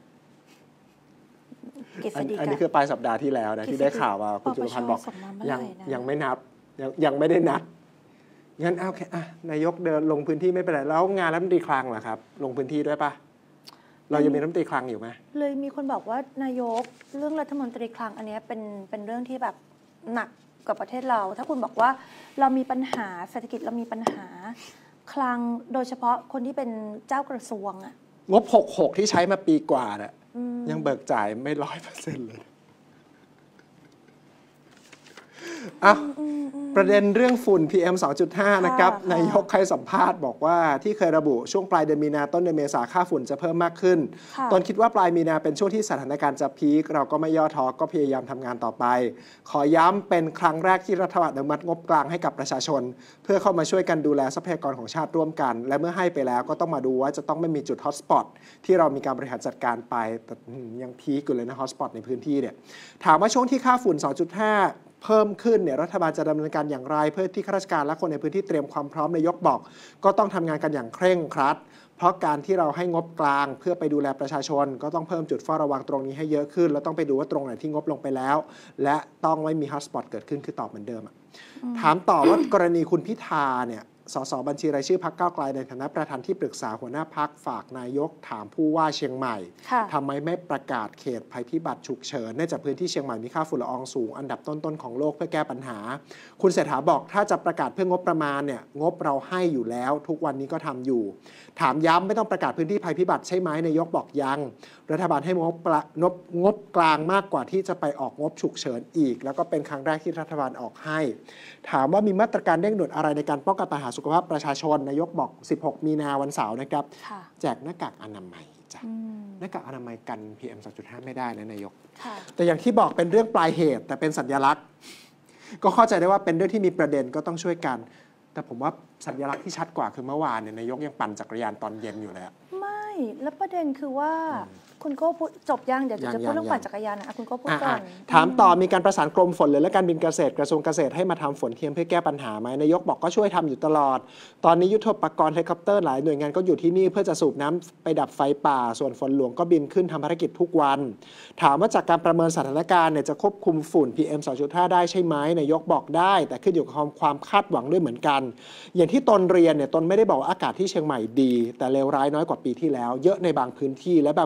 อันนี้คือปลายสัปดาห์ที่แล้วนะที่ได้ข่าวว่าคุณจุลพันธ์บอกยังยังไม่นับยังยังไม่ได้นัดงั้นโอเคอ่ะนายกเดินลงพื้นที่ไม่เป็นไรแล้วงานรัฐมนตรีคลังล่ะครับลงพื้นที่ด้วยปะเรายังมีรัฐมนตรีคลังอยู่ไหมเลยมีคนบอกว่านายกเรื่องรัฐมนตรีคลังอันนี้เป็นเป็นเรื่องที่แบบหนักกับประเทศเราถ้าคุณบอกว่าเรามีปัญหาเศรษฐกิจเรามีปัญหาคลังโดยเฉพาะคนที่เป็นเจ้ากระทรวงอะงบหกหกที่ใช้มาปีกว่าเนี่ยยังเบิกจ่ายไม่ร้อยเปอร์เซ็นต์เลยอ่ะประเด็นเรื่องฝุ่น พี เอ็ม สองจุดห้า นะครับนายกให้สัมภาษณ์บอกว่าที่เคยระบุช่วงปลายเดือนมีนาต้นเดือนเมษาค่าฝุ่นจะเพิ่มมากขึ้นตนคิดว่าปลายมีนาเป็นช่วงที่สถานการณ์จะพีคเราก็ไม่ย่อท้อก็พยายามทำงานต่อไปขอย้ำเป็นครั้งแรกที่รัฐบาลอนุมัติงบกลางให้กับประชาชนเพื่อเข้ามาช่วยกันดูแลทรัพยากรของชาติร่วมกันและเมื่อให้ไปแล้วก็ต้องมาดูว่าจะต้องไม่มีจุดฮอตสปอตที่เรามีการบริหารจัดการไปแต่ยังพีคอยู่เลยนะฮอตสปอตในพื้นที่เนี่ยถามว่าช่วงที่ค่าฝุ่น สองจุดห้าเพิ่มขึ้นเนี่ยรัฐบาลจะดำเนินการอย่างไรเพื่อที่ข้าราชการและคนในพื้นที่เตรียมความพร้อมนายกบอกก็ต้องทำงานกันอย่างเคร่งครัดเพราะการที่เราให้งบกลางเพื่อไปดูแลประชาชนก็ต้องเพิ่มจุดเฝ้าระวังตรงนี้ให้เยอะขึ้นแล้วต้องไปดูว่าตรงไหนที่งบลงไปแล้วและต้องไม่มีฮอตสปอตเกิดขึ้นคือตอบเหมือนเดิมถามต่อว่ากรณีคุณพิธาเนี่ยสสบัญชีรายชื่อพรรคก้าวไกลในฐานะประธานที่ปรึกษาหัวหน้าพรรคฝากนายกถามผู้ว่าเชียงใหม่ทำไมไม่ประกาศเขตภัยพิบัติฉุกเฉินเนื่องจากพื้นที่เชียงใหม่มีค่าฝุ่นละอองสูงอันดับต้นๆของโลกเพื่อแก้ปัญหาคุณเศรษฐาบอกถ้าจะประกาศเพื่องบประมาณเนี่ยงบเราให้อยู่แล้วทุกวันนี้ก็ทำอยู่ถามย้ำไม่ต้องประกาศพื้นที่ภัยพิบัติใช่ไหมนายกบอกยังรัฐบาลให้งบงบงบกลางมากกว่าที่จะไปออกงบฉุกเฉินอีกแล้วก็เป็นครั้งแรกที่รัฐบาลออกให้ถามว่ามีมาตรการเร่งด่วนอะไรในการป้องกันปัญหาสุขภาพประชาชนนายกบอกสิบหกมีนาวันเสาร์นะครับแจกหน้ากากอนามัยจ้ะหน้ากากอนามัยกัน พี เอ็ม สองจุดห้า ไม่ได้นะนายกแต่อย่างที่บอกเป็นเรื่องปลายเหตุแต่เป็นสัญลักษณ์ก็เข้าใจได้ว่าเป็นเรื่องที่มีประเด็นก็ต้องช่วยกันแต่ผมว่าสัญลักษณ์ที่ชัดกว่าคือเมื่อวานเนี่ยนายกยังปั่นจักรยานตอนเย็นอยู่เลยไม่แล้วประเด็นคือว่าคุณโก้พูดจบยังเดี๋ยวจะพูดเรื่องปั่นจักรยานนะคุณโก้พูดก่อนถามต่อมีการประสานกรมฝนและการบินเกษตรกระทรวงเกษตรให้มาทำฝนเทียมเพื่อแก้ปัญหาไหมนายกบอกก็ช่วยทำอยู่ตลอดตอนนี้ยุทโธปกรณ์เฮลิคอปเตอร์หลายหน่วยงานก็อยู่ที่นี่เพื่อจะสูบน้ำไปดับไฟป่าส่วนฝนหลวงก็บินขึ้นทำภารกิจทุกวันถามว่าจากการประเมินสถานการณ์เนี่ยจะควบคุมฝุ่น พี เอ็ม สองจุดห้า ได้ใช่ไหมนายกบอกได้แต่ขึ้นอยู่กับความคาดหวังด้วยเหมือนกันอย่างที่ตนเรียนเนี่ยตนไม่ได้บอกว่าอากาศที่เชียงใหม่ดีแต่เลวร้ายน้อยกว่าปีที่แล้วเยอะในบางพื้นที่และบางพื้นที่ที่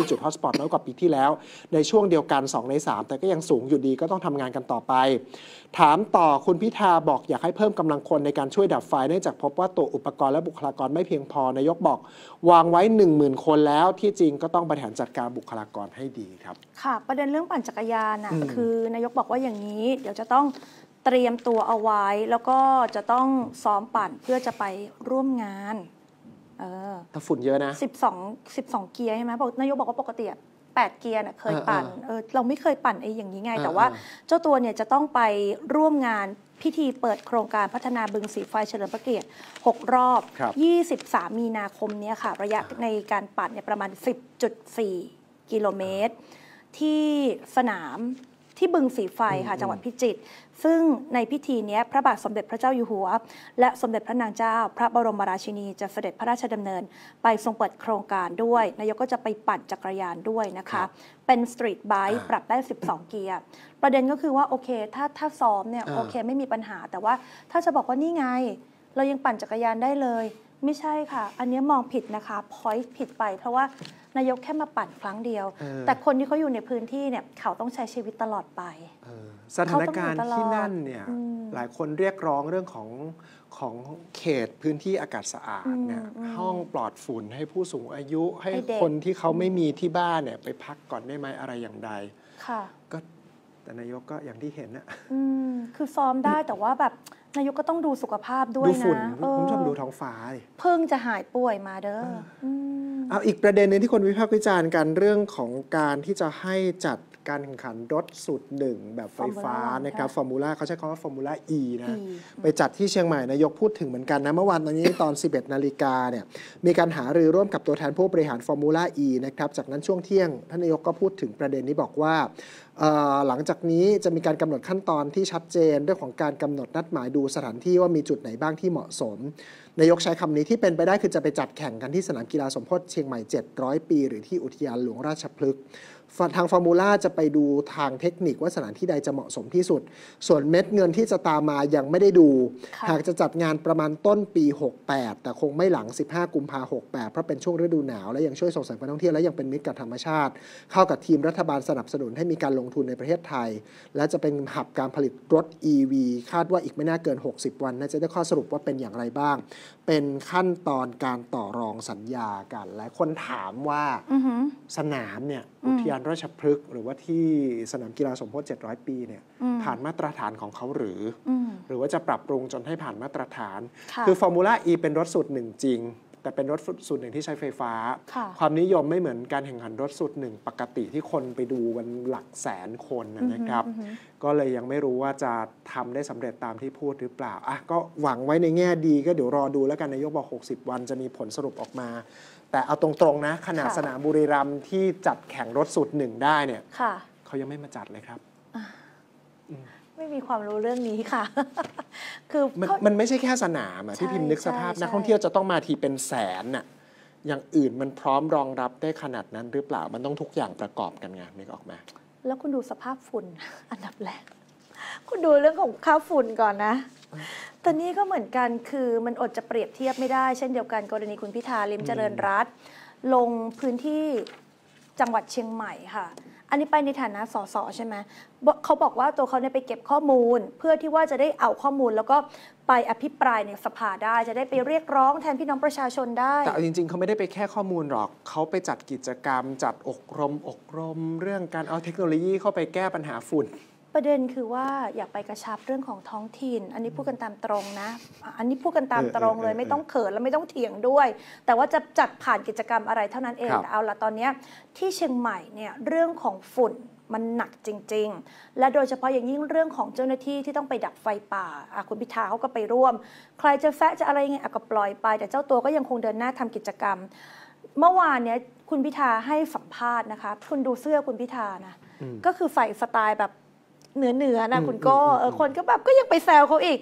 มีจุดฮอตสปอตน้อยกว่าปีที่แล้วในช่วงเดียวกันสองในสามแต่ก็ยังสูงอยู่ดีก็ต้องทำงานกันต่อไปถามต่อคุณพิธาบอกอยากให้เพิ่มกำลังคนในการช่วยดับไฟเนื่องจากพบว่าตัวอุปกรณ์และบุคลากรไม่เพียงพอนายกบอกวางไว้ หนึ่งหมื่น คนแล้วที่จริงก็ต้องบริหารจัดการบุคลากรให้ดีครับค่ะประเด็นเรื่องปั่นจักรยานน่ะคือนายกบอกว่าอย่างนี้เดี๋ยวจะต้องเตรียมตัวเอาไว้แล้วก็จะต้องซ้อมปั่นเพื่อจะไปร่วมงานเออแต่ฝุ่นเยอะนะสิบสอง สิบสองเกียร์ใช่ไหมบอกนายกบอกว่าปกติแปดเกียร์น่ะเคยปั่นเออเราไม่เคยปั่นไอ้อย่างนี้ไงแต่ว่าเจ้าตัวเนี่ยจะต้องไปร่วมงานพิธีเปิดโครงการพัฒนาบึงสีไฟเฉลิมพระเกียรติหกรอบยี่สิบสามมีนาคมนี้ค่ะระยะในการปั่นเนี่ยประมาณ สิบจุดสี่ กิโลเมตรที่สนามที่บึงสีไฟค่ะจังหวัดพิจิตรซึ่งในพิธีนี้พระบาทสมเด็จพระเจ้าอยู่หัวและสมเด็จพระนางเจ้าพระบรมราชินีจะเสด็จพระราชดำเนินไปทรงเปิดโครงการด้วยนายกก็จะไปปั่นจักรยานด้วยนะคะเป็นสตรีทไบค์ปรับได้สิบสองเกียร์ประเด็นก็คือว่าโอเคถ้าถ้าซ้อมเนี่ยโอเคไม่มีปัญหาแต่ว่าถ้าจะบอกว่านี่ไงเรายังปั่นจักรยานได้เลยไม่ใช่ค่ะอันนี้มองผิดนะคะพอยต์ผิดไปเพราะว่านายกแค่มาปั่นครั้งเดียวแต่คนที่เขาอยู่ในพื้นที่เนี่ยเขาต้องใช้ชีวิตตลอดไปสถานการณ์ที่นั่นเนี่ยหลายคนเรียกร้องเรื่องของของเขตพื้นที่อากาศสะอาดเนี่ยห้องปลอดฝุ่นให้ผู้สูงอายุให้คนที่เขาไม่มีที่บ้านเนี่ยไปพักก่อนได้ไหมอะไรอย่างใดค่ะก็แต่นายกก็อย่างที่เห็นน่ะคือซ้อมได้แต่ว่าแบบนายกก็ต้องดูสุขภาพด้วยนะดูฝุ่นคุณชอบดูท้องฟ้าเพิ่งจะหายป่วยมาเด้อเอาอีกประเด็นนึงที่คนวิพากษ์วิจารณ์กันเรื่องของการที่จะให้จัดการแข่งขันรถสูตรหนึ่งแบบไฟฟ้านะครับฟอร์มูล่าเขาใช้คำว่าฟอร์มูล่า E นะไปจัดที่เชียงใหม่นายกพูดถึงเหมือนกันนะเมื่อวานตอนนี้ตอน สิบเอ็ดนาฬิกาเนี่ยมีการหารือร่วมกับตัวแทนผู้บริหารฟอร์มูล่า E นะครับจากนั้นช่วงเที่ยงท่านนายกก็พูดถึงประเด็นนี้บอกว่าหลังจากนี้จะมีการกำหนดขั้นตอนที่ชัดเจนเรื่องของการกำหนดนัดหมายดูสถานที่ว่ามีจุดไหนบ้างที่เหมาะสมนายกใช้คำนี้ที่เป็นไปได้คือจะไปจัดแข่งกันที่สนามกีฬาสมโพธิเชียงใหม่เจ็ดร้อยปีหรือที่อุทยานหลวงราชพฤกษ์ทางฟอร์มูล่าจะไปดูทางเทคนิคว่าสถานที่ใดจะเหมาะสมที่สุดส่วนเม็ดเงินที่จะตามมายังไม่ได้ดูหากจะจัดงานประมาณต้นปีหกแปดแต่คงไม่หลังสิบห้ากุมภาพันธ์หกแปดเพราะเป็นช่วงฤดูหนาวและยังช่วยส่งเสริมการท่องเที่ยวและยังเป็นมิตรกับธรรมชาติเข้ากับทีมรัฐบาลสนับสนุนให้มีการลงทุนในประเทศไทยและจะเป็นหับการผลิตรถ อี วี คาดว่าอีกไม่น่าเกินหกสิบวันน่าจะได้ข้อสรุปว่าเป็นอย่างไรบ้างเป็นขั้นตอนการต่อรองสัญญากันหลายคนถามว่าสนามเนี่ยอุทยานราชพฤกษ์หรือว่าที่สนามกีฬาสมโพธิเจ็ดร้อยปีเนี่ยผ่านมาตรฐานของเขาหรือหรือว่าจะปรับปรุงจนให้ผ่านมาตรฐานคือฟอร์มูล่า E เป็นรถสูตรหนึ่งจริงแต่เป็นรถสูตรหนึ่งที่ใช้ไฟฟ้าความนิยมไม่เหมือนการแข่งขันรถสูตรหนึ่งปกติที่คนไปดูกันหลักแสนคนนะครับก็เลยยังไม่รู้ว่าจะทำได้สำเร็จตามที่พูดหรือเปล่าอ่ะก็หวังไว้ในแง่ดีก็เดี๋ยวรอดูแล้วกันนายกบอกหกสิบวันจะมีผลสรุปออกมาแต่เอาตรงๆนะขนาดสนามบุรีรัมย์ที่จัดแข่งรถสูตรหนึ่งได้เนี่ยเขายังไม่มาจัดเลยครับไม่มีความรู้เรื่องนี้ค่ะคือมันมันไม่ใช่แค่สนามอ่ะที่พิมพ์นึกสภาพนักท่องเที่ยวจะต้องมาทีเป็นแสนน่ะอย่างอื่นมันพร้อมรองรับได้ขนาดนั้นหรือเปล่ามันต้องทุกอย่างประกอบกันไงนึกออกมาแล้วคุณดูสภาพฝุ่นอันดับแรกคุณดูเรื่องของค่าฝุ่นก่อนนะแต่นี่ก็เหมือนกันคือมันอดจะเปรียบเทียบไม่ได้เช่นเดียวกันกรณีคุณพิธาลิ้มเจริญรัตน์ลงพื้นที่จังหวัดเชียงใหม่ค่ะอันนี้ไปในฐานะสสใช่ไหมเขาบอกว่าตัวเขาเนี่ยไปเก็บข้อมูลเพื่อที่ว่าจะได้เอาข้อมูลแล้วก็ไปอภิปรายในสภาได้จะได้ไปเรียกร้องแทนพี่น้องประชาชนได้แต่จริงๆเขาไม่ได้ไปแค่ข้อมูลหรอกเขาไปจัดกิจกรรมจัดอบรมอบรมเรื่องการเอาเทคโนโลยีเข้าไปแก้ปัญหาฝุ่นประเด็นคือว่าอยากไปกระชับเรื่องของท้องถิ่นอันนี้พูดกันตามตรงนะอันนี้พูดกันตามตรงเลยไม่ต้องเขินและไม่ต้องเถียงด้วยแต่ว่าจะจัดผ่านกิจกรรมอะไรเท่านั้นเองเอาละตอนนี้ที่เชียงใหม่เนี่ยเรื่องของฝุ่นมันหนักจริงๆและโดยเฉพาะอย่างยิ่งเรื่องของเจ้าหน้าที่ที่ต้องไปดับไฟป่าคุณพิธาเขาก็ไปร่วมใครจะแซะจะอะไรไงก็ปล่อยไปแต่เจ้าตัวก็ยังคงเดินหน้าทำกิจกรรมเมื่อวานเนี้ยคุณพิธาให้สัมภาษณ์นะคะคุณดูเสื้อคุณพิธานะก็คือใส่สไตล์แบบเหนือๆนะคุณก็คนก็แบบก็ยังไปแซวเขาอีก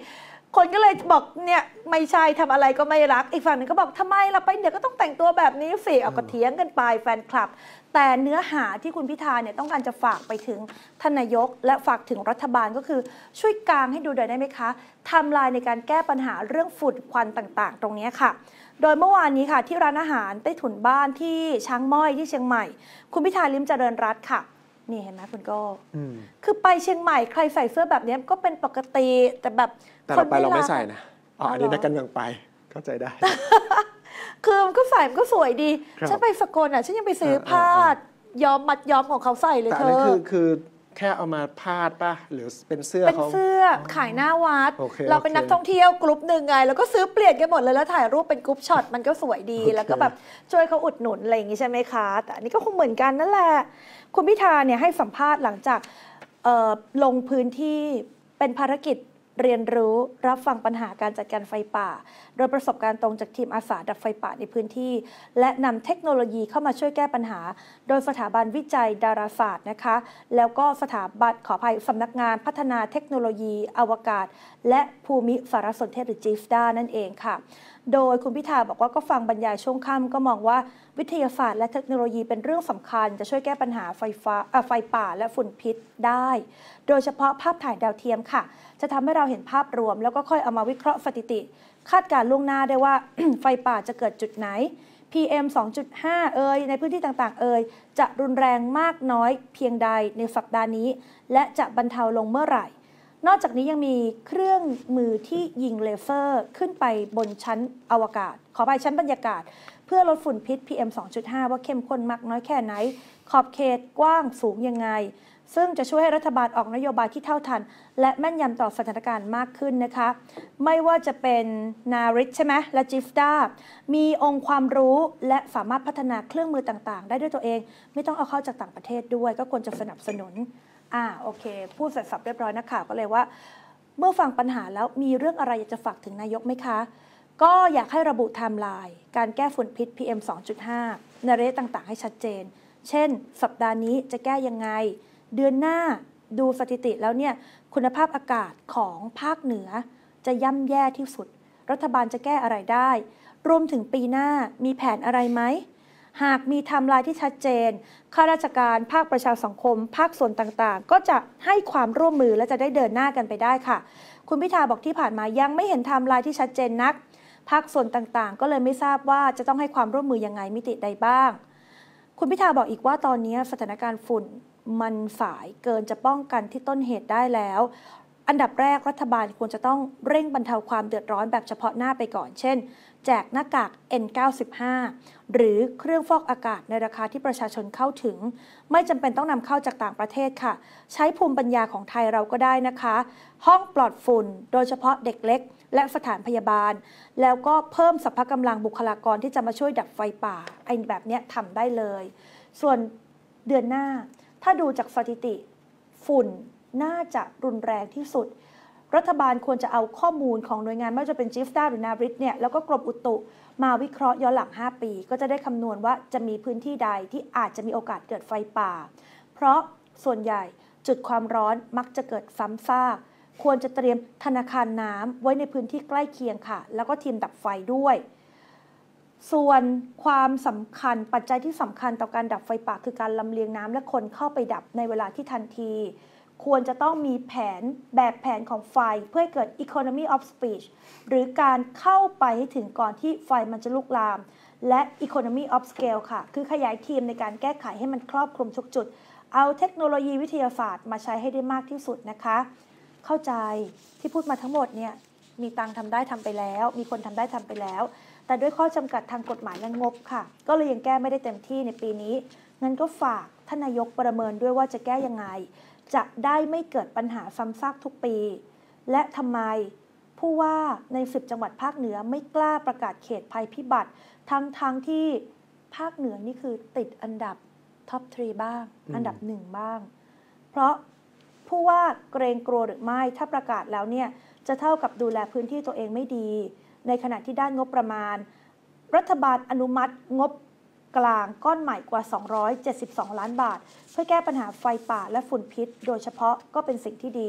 คนก็เลยบอกเนี่ยไม่ใช่ทำอะไรก็ไม่รักอีกฝั่งหนึ่งก็บอกทำไมเราไปเดี๋ยวก็ต้องแต่งตัวแบบนี้สิเอาก็เถียงกันไปแฟนคลับแต่เนื้อหาที่คุณพิธาเนี่ยต้องการจะฝากไปถึงท่านนายกและฝากถึงรัฐบาลก็คือช่วยกางให้ดูหน่อยได้ไหมคะไทม์ไลน์ในการแก้ปัญหาเรื่องฝุ่นควันต่างๆตรงนี้ค่ะโดยเมื่อวานนี้ค่ะที่ร้านอาหารใต้ถุนบ้านที่ช้างม้อยที่เชียงใหม่คุณพิธาลิ้มเจริญรัตน์ค่ะนี่เห็นไหมคุณโก้คือไปเชียงใหม่ใครใส่เสื้อแบบนี้ก็เป็นปกติแต่แบบแต่เราไปเราไม่ใส่นะอ๋ออันนี้นักการเมืองไปเข้าใจได้คือมันก็ใส่มันก็สวยดีฉันไปสกลอ่ะฉันยังไปซื้อผ้าย้อมมัดย้อมของเขาใส่เลยเธอแต่นั่นคือคือแค่เอามาพาดป่ะหรือเป็นเสื้อเป็นเสื้อขายหน้าวัดเราเป็นนักท่องเที่ยวกลุ่มหนึ่งไงแล้วก็ซื้อเปลี่ยนกันหมดเลยแล้วถ่ายรูปเป็นกรุ๊ปช็อตมันก็สวยดีแล้วก็แบบช่วยเขาอุดหนุนอะไรอย่างงี้ใช่ไหมคะแต่อันนี้ก็คงเหมือนกันนั่นแหละคุณพิธาเนี่ยให้สัมภาษณ์หลังจากลงพื้นที่เป็นภารกิจเรียนรู้รับฟังปัญหาการจัดการไฟป่าโดยประสบการณ์ตรงจากทีมอาสาดับไฟป่าในพื้นที่และนำเทคโนโลยีเข้ามาช่วยแก้ปัญหาโดยสถาบันวิจัยดาราศาสตร์นะคะแล้วก็สถาบันขออภัยสำนักงานพัฒนาเทคโนโลยีอวกาศและภูมิสารสนเทศหรือ จี ไอ เอฟ ดี เอ นั่นเองค่ะโดยคุณพิธาบอกว่าก็ฟังบรรยายช่วงค่ำก็มองว่าวิทยาศาสตร์และเทคโนโลยีเป็นเรื่องสำคัญจะช่วยแก้ปัญหาไฟฟ้าไฟป่าและฝุ่นพิษได้โดยเฉพาะภาพถ่ายดาวเทียมค่ะจะทำให้เราเห็นภาพรวมแล้วก็ค่อยเอามาวิเคราะห์สถิติคาดการล่วงหน้าได้ว่า ไฟป่าจะเกิดจุดไหน พี เอ็ม สองจุดห้า เอ่ยในพื้นที่ต่างๆเอ่ยจะรุนแรงมากน้อยเพียงใดในสัปดาห์นี้และจะบรรเทาลงเมื่อไหร่นอกจากนี้ยังมีเครื่องมือที่ยิงเลเซอร์ขึ้นไปบนชั้นอวกาศขอไปชั้นบรรยากาศเพื่อลดฝุ่นพิษ พี เอ็ม สองจุดห้า ว่าเข้มข้นมากน้อยแค่ไหนขอบเขตกว้างสูงยังไงซึ่งจะช่วยให้รัฐบาลออกนโยบายที่เท่าทันและแม่นยำต่อสถานการณ์มากขึ้นนะคะไม่ว่าจะเป็นนาริตใช่ไหมและจิฟดามีองค์ความรู้และสามารถพัฒนาเครื่องมือต่างๆได้ด้วยตัวเองไม่ต้องเอาเข้าจากต่างประเทศด้วยก็ควรจะสนับสนุนอ่าโอเคพูดเสร็จสับเรียบร้อยนักข่าวก็เลยว่าเมื่อฟังปัญหาแล้วมีเรื่องอะไรอยากจะฝากถึงนายกไหมคะก็อยากให้ระบุไทม์ไลน์การแก้ฝุ่นพิษ พี เอ็ม สองจุดห้า ในระยะต่างๆให้ชัดเจนเช่นสัปดาห์นี้จะแก้ยังไงเดือนหน้าดูสถิติแล้วเนี่ยคุณภาพอากาศของภาคเหนือจะย่ำแย่ที่สุดรัฐบาลจะแก้อะไรได้รวมถึงปีหน้ามีแผนอะไรไหมหากมีไทม์ไลน์ที่ชัดเจนข้าราชการภาคประชาสังคมภาคส่วนต่างๆก็จะให้ความร่วมมือและจะได้เดินหน้ากันไปได้ค่ะคุณพิธาบอกที่ผ่านมายังไม่เห็นไทม์ไลน์ที่ชัดเจนนักภาคส่วนต่างๆก็เลยไม่ทราบว่าจะต้องให้ความร่วมมือยังไงมิติใดบ้างคุณพิธาบอกอีกว่าตอนนี้สถานการณ์ฝุ่นมันสายเกินจะป้องกันที่ต้นเหตุได้แล้วอันดับแรกรัฐบาลควรจะต้องเร่งบรรเทาความเดือดร้อนแบบเฉพาะหน้าไปก่อนเช่นแจกหน้ากาก เอ็น เก้าสิบห้า หรือเครื่องฟอกอากาศในราคาที่ประชาชนเข้าถึงไม่จำเป็นต้องนำเข้าจากต่างประเทศค่ะใช้ภูมิปัญญาของไทยเราก็ได้นะคะห้องปลอดฝุ่นโดยเฉพาะเด็กเล็กและสถานพยาบาลแล้วก็เพิ่มสรรพกำลังบุคลากรที่จะมาช่วยดับไฟป่าไอ้แบบนี้ทำได้เลยส่วนเดือนหน้าถ้าดูจากสถิติฝุ่นน่าจะรุนแรงที่สุดรัฐบาลควรจะเอาข้อมูลของหน่วยงานไม่ว่าจะเป็นจิฟดาหรือนาริตเนี่ยแล้วก็กรมอุตุมาวิเคราะห์ย้อนหลังห้าปีก็จะได้คำนวณว่าจะมีพื้นที่ใดที่อาจจะมีโอกาสเกิดไฟป่าเพราะส่วนใหญ่จุดความร้อนมักจะเกิดซ้ำซากควรจะเตรียมธนาคารน้ำไว้ในพื้นที่ใกล้เคียงค่ะแล้วก็ทีมดับไฟด้วยส่วนความสำคัญปัจจัยที่สำคัญต่อการดับไฟป่าคือการลำเลียงน้ำและคนเข้าไปดับในเวลาที่ทันทีควรจะต้องมีแผนแบบแผนของไฟเพื่อให้เกิด economy of speed หรือการเข้าไปให้ถึงก่อนที่ไฟมันจะลุกลามและ economy of scale ค่ะคือขยายทีมในการแก้ไขให้มันครอบคลุมทุกจุดเอาเทคโนโลยีวิทยาศาสตร์มาใช้ให้ได้มากที่สุดนะคะเข้าใจที่พูดมาทั้งหมดเนี่ยมีตังทำได้ทำไปแล้วมีคนทำได้ทำไปแล้วแต่ด้วยข้อจำกัดทางกฎหมายและงบค่ะก็เลยยังแก้ไม่ได้เต็มที่ในปีนี้งั้นก็ฝากท่านนายกประเมินด้วยว่าจะแก้ยังไงจะได้ไม่เกิดปัญหาซ้ำซากทุกปีและทำไมผู้ว่าในสิบจังหวัดภาคเหนือไม่กล้าประกาศเขตภัยพิบัติทั้งๆ ท, ที่ภาคเหนือนี่คือติดอันดับท็อปสามบ้างอันดับหนึ่งบ้างเพราะผู้ว่าเกรงกลัวหรือไม่ถ้าประกาศแล้วเนี่ยจะเท่ากับดูแลพื้นที่ตัวเองไม่ดีในขณะที่ด้านงบประมาณรัฐบาลอนุมัติงบกลางก้อนใหม่กว่าสองร้อยเจ็ดสิบสองล้านบาทเพื่อแก้ปัญหาไฟป่าและฝุ่นพิษโดยเฉพาะก็เป็นสิ่งที่ดี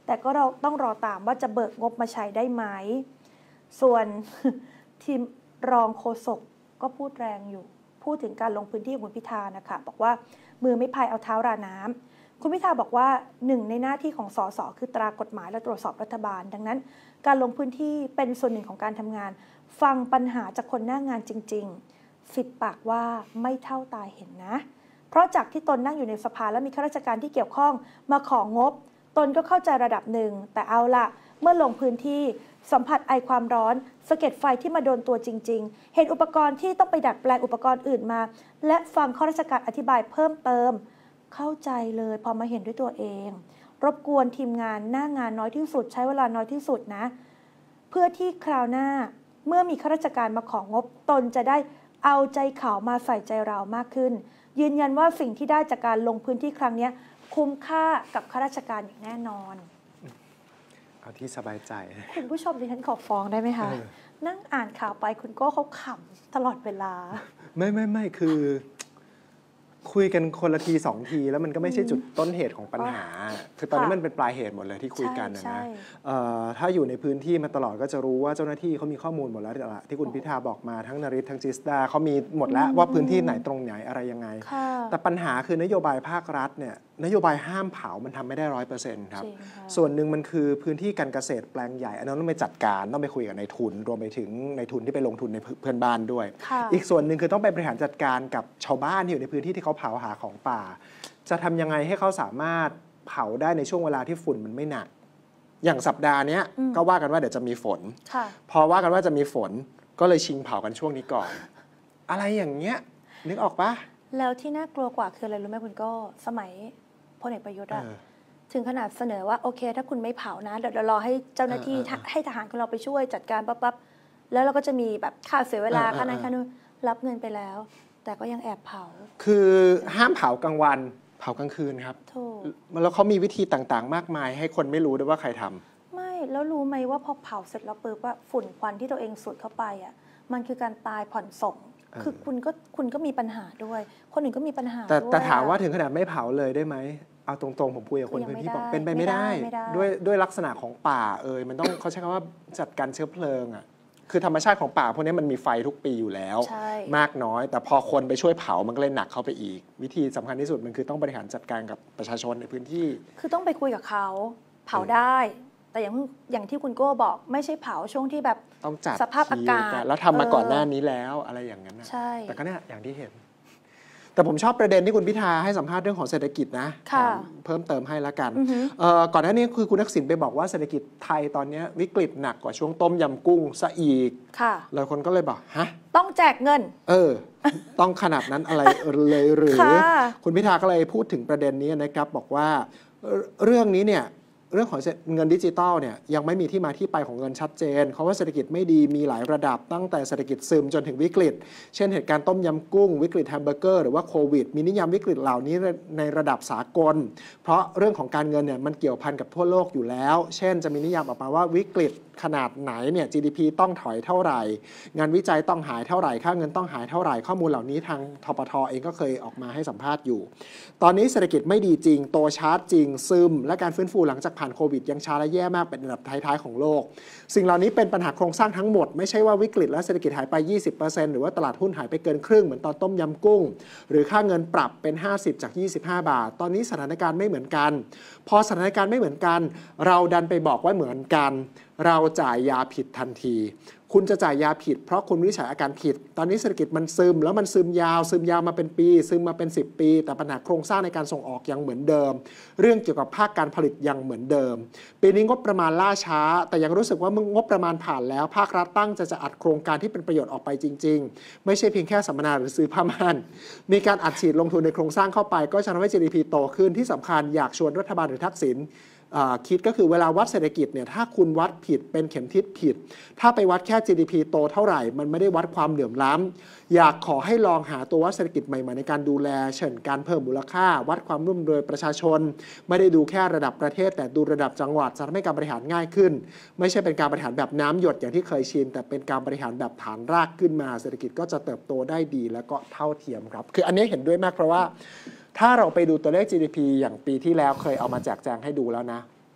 แต่ก็เราต้องรอตามว่าจะเบิกงบมาใช้ได้ไหมส่วน ทีมรองโฆษกก็พูดแรงอยู่พูดถึงการลงพื้นที่ของคุณพิธานะคะบอกว่ามือไม่พายเอาเท้าราน้ำคุณพิธาบอกว่าหนึ่งในหน้าที่ของสสคือตรากฎหมายและตรวจสอบรัฐบาลดังนั้นการลงพื้นที่เป็นส่วนหนึ่งของการทำงานฟังปัญหาจากคนหน้างานจริงๆสิบปากว่าไม่เท่าตาเห็นนะเพราะจากที่ตนนั่งอยู่ในสภาและมีข้าราชการที่เกี่ยวข้องมาของงบตนก็เข้าใจระดับหนึ่งแต่เอาละเมื่อลงพื้นที่สัมผัสไอความร้อนสะเก็ดไฟที่มาโดนตัวจริงๆเห็นอุปกรณ์ที่ต้องไปดัดแปลงอุปกรณ์อื่นมาและฟังข้าราชการอธิบายเพิ่มเติมเข้าใจเลยพอมาเห็นด้วยตัวเองรบกวนทีมงานหน้างานน้อยที่สุดใช้เวลาน้อยที่สุดนะเพื่อที่คราวหน้าเมื่อมีข้าราชการมาของงบตนจะได้เอาใจเขามาใส่ใจเรามากขึ้นยืนยันว่าสิ่งที่ได้จากการลงพื้นที่ครั้งนี้คุ้มค่ากับข้าราชการอย่างแน่นอนเอาที่สบายใจคุณผู้ชมดิฉันขอฟ้องได้ไหมคะนั่งอ่านข่าวไปคุณโก้เขาขำตลอดเวลาไม่ไม่ไม่คือคุยกันคนละทีสองทีแล้วมันก็ไม่ใช่จุดต้นเหตุของปัญหาคือตอนนี้มันเป็นปลายเหตุหมดเลยที่คุยกันนะนะถ้าอยู่ในพื้นที่มาตลอดก็จะรู้ว่าเจ้าหน้าที่เขามีข้อมูลหมดแล้วที่คุณพิธาบอกมาทั้งนฤทธิ์ทั้งจิสดาเขามีหมดแล้วว่าพื้นที่ไหนตรงไหนอะไรยังไงแต่ปัญหาคือนโยบายภาครัฐเนี่ยนโยบายห้ามเผามันทำไม่ได้ร้อยเปอร์เซ็นต์ครับส่วนหนึ่งมันคือพื้นที่การเกษตรแปลงใหญ่อันนั้นต้องไปจัดการต้องไปคุยกับนายทุนรวมไปถึงนายทุนที่ไปลงทุนในเพื่อนบ้านด้วยอีกส่วนหนึ่งคือต้องไปบริหารจัดการกับชาวบ้านที่อยู่ในพื้นที่ที่เขาเผาหาของป่าจะทำยังไงให้เขาสามารถเผาได้ในช่วงเวลาที่ฝุ่นมันไม่หนักอย่างสัปดาห์นี้ก็ว่ากันว่าเดี๋ยวจะมีฝนพอว่ากันว่าจะมีฝนก็เลยชิงเผากันช่วงนี้ก่อนอะไรอย่างเงี้ยนึกออกปะแล้วที่น่ากลัวกว่าคืออะไรรู้ไหมคุณก็สมัยพลเอกประยุทธ์อะถึงขนาดเสนอว่าโอเคถ้าคุณไม่เผานะเดี๋ยวรอให้เจ้าหน้าที่ให้ทหารของเราไปช่วยจัดการปั๊บปั๊บแล้วเราก็จะมีแบบค่าเสียเวลาค่านั้นค่านู้นรับเงินไปแล้วแต่ก็ยังแอบเผาคือห้ามเผากลางวันเผากลางคืนครับถูกแล้วเขามีวิธีต่างๆมากมายให้คนไม่รู้ด้วยว่าใครทำไม่แล้วรู้ไหมว่าพอเผาเสร็จแล้วปุ๊บว่าฝุ่นควันที่ตัวเองสูดเข้าไปอ่ะมันคือการตายผ่อนส่งคือคุณก็คุณก็มีปัญหาด้วยคนอื่นก็มีปัญหาแต่แต่ถามว่าถึงขนาดไม่เผาเลยได้ไหมเอาตรงๆผมคุยกับคนพื้นที่บอกเป็นไปไม่ได้ด้วยด้วยลักษณะของป่าเอ่ยมันต้องเขาใช้คำว่าจัดการเชื้อเพลิงอ่ะคือธรรมชาติของป่าพวกนี้มันมีไฟทุกปีอยู่แล้วมากน้อยแต่พอคนไปช่วยเผามันก็เลยหนักเข้าไปอีกวิธีสำคัญที่สุดมันคือต้องบริหารจัดการกับประชาชนในพื้นที่คือต้องไปคุยกับเขาเผาได้แต่อย่างอย่างที่คุณโก้บอกไม่ใช่เผาช่วงที่แบบต้องจัดสภาพอากาศแล้วทำมาก่อนหน้านี้แล้วอะไรอย่างนั้นนะแต่ก็เนี่ยอย่างที่เห็นแต่ผมชอบประเด็นที่คุณพิธาให้สัมภาษณ์เรื่องของเศรษฐกิจนะเพิ่มเติมให้ละกันก่อนหน้านี้คือคุณทักษิณไปบอกว่าเศรษฐกิจไทยตอนนี้วิกฤตหนักกว่าช่วงต้มยำกุ้งซะอีกแล้วคนก็เลยบอกฮะต้องแจกเงินเออต้องขนาดนั้นอะไรเลยหรือคุณพิธาก็เลยพูดถึงประเด็นนี้นะครับบอกว่าเรื่องนี้เนี่ยเรื่องของเงินดิจิตอลเนี่ยยังไม่มีที่มาที่ไปของเงินชัดเจนเพราะว่าเศรษฐกิจไม่ดีมีหลายระดับตั้งแต่เศรษฐกิจซึมจนถึงวิกฤตเช่นเหตุการณ์ต้มยำกุ้งวิกฤตแฮมเบอร์เกอร์หรือว่าโควิดมีนิยามวิกฤตเหล่านี้ในระดับสากลเพราะเรื่องของการเงินเนี่ยมันเกี่ยวพันกับทั่วโลกอยู่แล้วเช่นจะมีนิยามออกมาว่าวิกฤตขนาดไหนเนี่ย จี ดี พี ต้องถอยเท่าไหร่งานวิจัยต้องหายเท่าไหร่ค่าเงินต้องหายเท่าไหร่ข้อมูลเหล่านี้ทางธปท.เองก็เคยออกมาให้สัมภาษณ์อยู่ตอนนี้เศรษฐกิจไม่ดีจริงโตช้าจริงซึมและการฟื้นฟูหลังจากผ่านโควิดยังช้าและแย่มากเป็นอันดับท้ายๆของโลกสิ่งเหล่านี้เป็นปัญหาโครงสร้างทั้งหมดไม่ใช่ว่าวิกฤตและเศรษฐกิจหายไป ยี่สิบเปอร์เซ็นต์ หรือว่าตลาดหุ้นหายไปเกินครึ่งเหมือนตอนต้มยำกุ้งหรือค่าเงินปรับเป็นห้าสิบจากยี่สิบห้าบาทตอนนี้สถานการณ์ไม่เหมือนกันพอสถานการณ์ไม่เหมือนกันเราดันไปบอกว่าเหมือนกันเราจ่ายยาผิดทันทีคุณจะจ่ายยาผิดเพราะคุณวินิจฉัยอาการผิดตอนนี้เศรษฐกิจมันซึมแล้วมันซึมยาวซึมยาวมาเป็นปีซึมมาเป็นสิบปีแต่ปัญหาโครงสร้างในการส่งออกยังเหมือนเดิมเรื่องเกี่ยวกับภาคการผลิตยังเหมือนเดิมปีนี้งบประมาณล่าช้าแต่ยังรู้สึกว่างบประมาณผ่านแล้วภาครัฐตั้งจะจะอัดโครงการที่เป็นประโยชน์ออกไปจริงๆไม่ใช่เพียงแค่สัมมนาหรือซื้อผ้าม่านมีการอัดฉีดลงทุนในโครงสร้างเข้าไปก็จะทำให้ จี ดี พี โตขึ้นที่สำคัญอยากชวนรัฐบาลหรือทักษิณคิดก็คือเวลาวัดเศรษฐกิจเนี่ยถ้าคุณวัดผิดเป็นเข็มทิศผิดถ้าไปวัดแค่ จี ดี พี โตเท่าไหร่มันไม่ได้วัดความเหลื่อมล้ำอยากขอให้ลองหาตัววัดเศรษฐกิจใหม่ๆในการดูแลเช่นการเพิ่มมูลค่าวัดความร่วมมือประชาชนไม่ได้ดูแค่ระดับประเทศแต่ดูระดับจังหวัดจะทำให้การบริหารง่ายขึ้นไม่ใช่เป็นการบริหารแบบน้ำหยดอย่างที่เคยชินแต่เป็นการบริหารแบบฐานรากขึ้นมาเศรษฐกิจก็จะเติบโตได้ดีและก็เท่าเทียมครับคืออันนี้เห็นด้วยมากเพราะว่าถ้าเราไปดูตัวเลข จี ดี พี อย่างปีที่แล้วเคยเอามาแจกแจงให้ดูแล้วนะ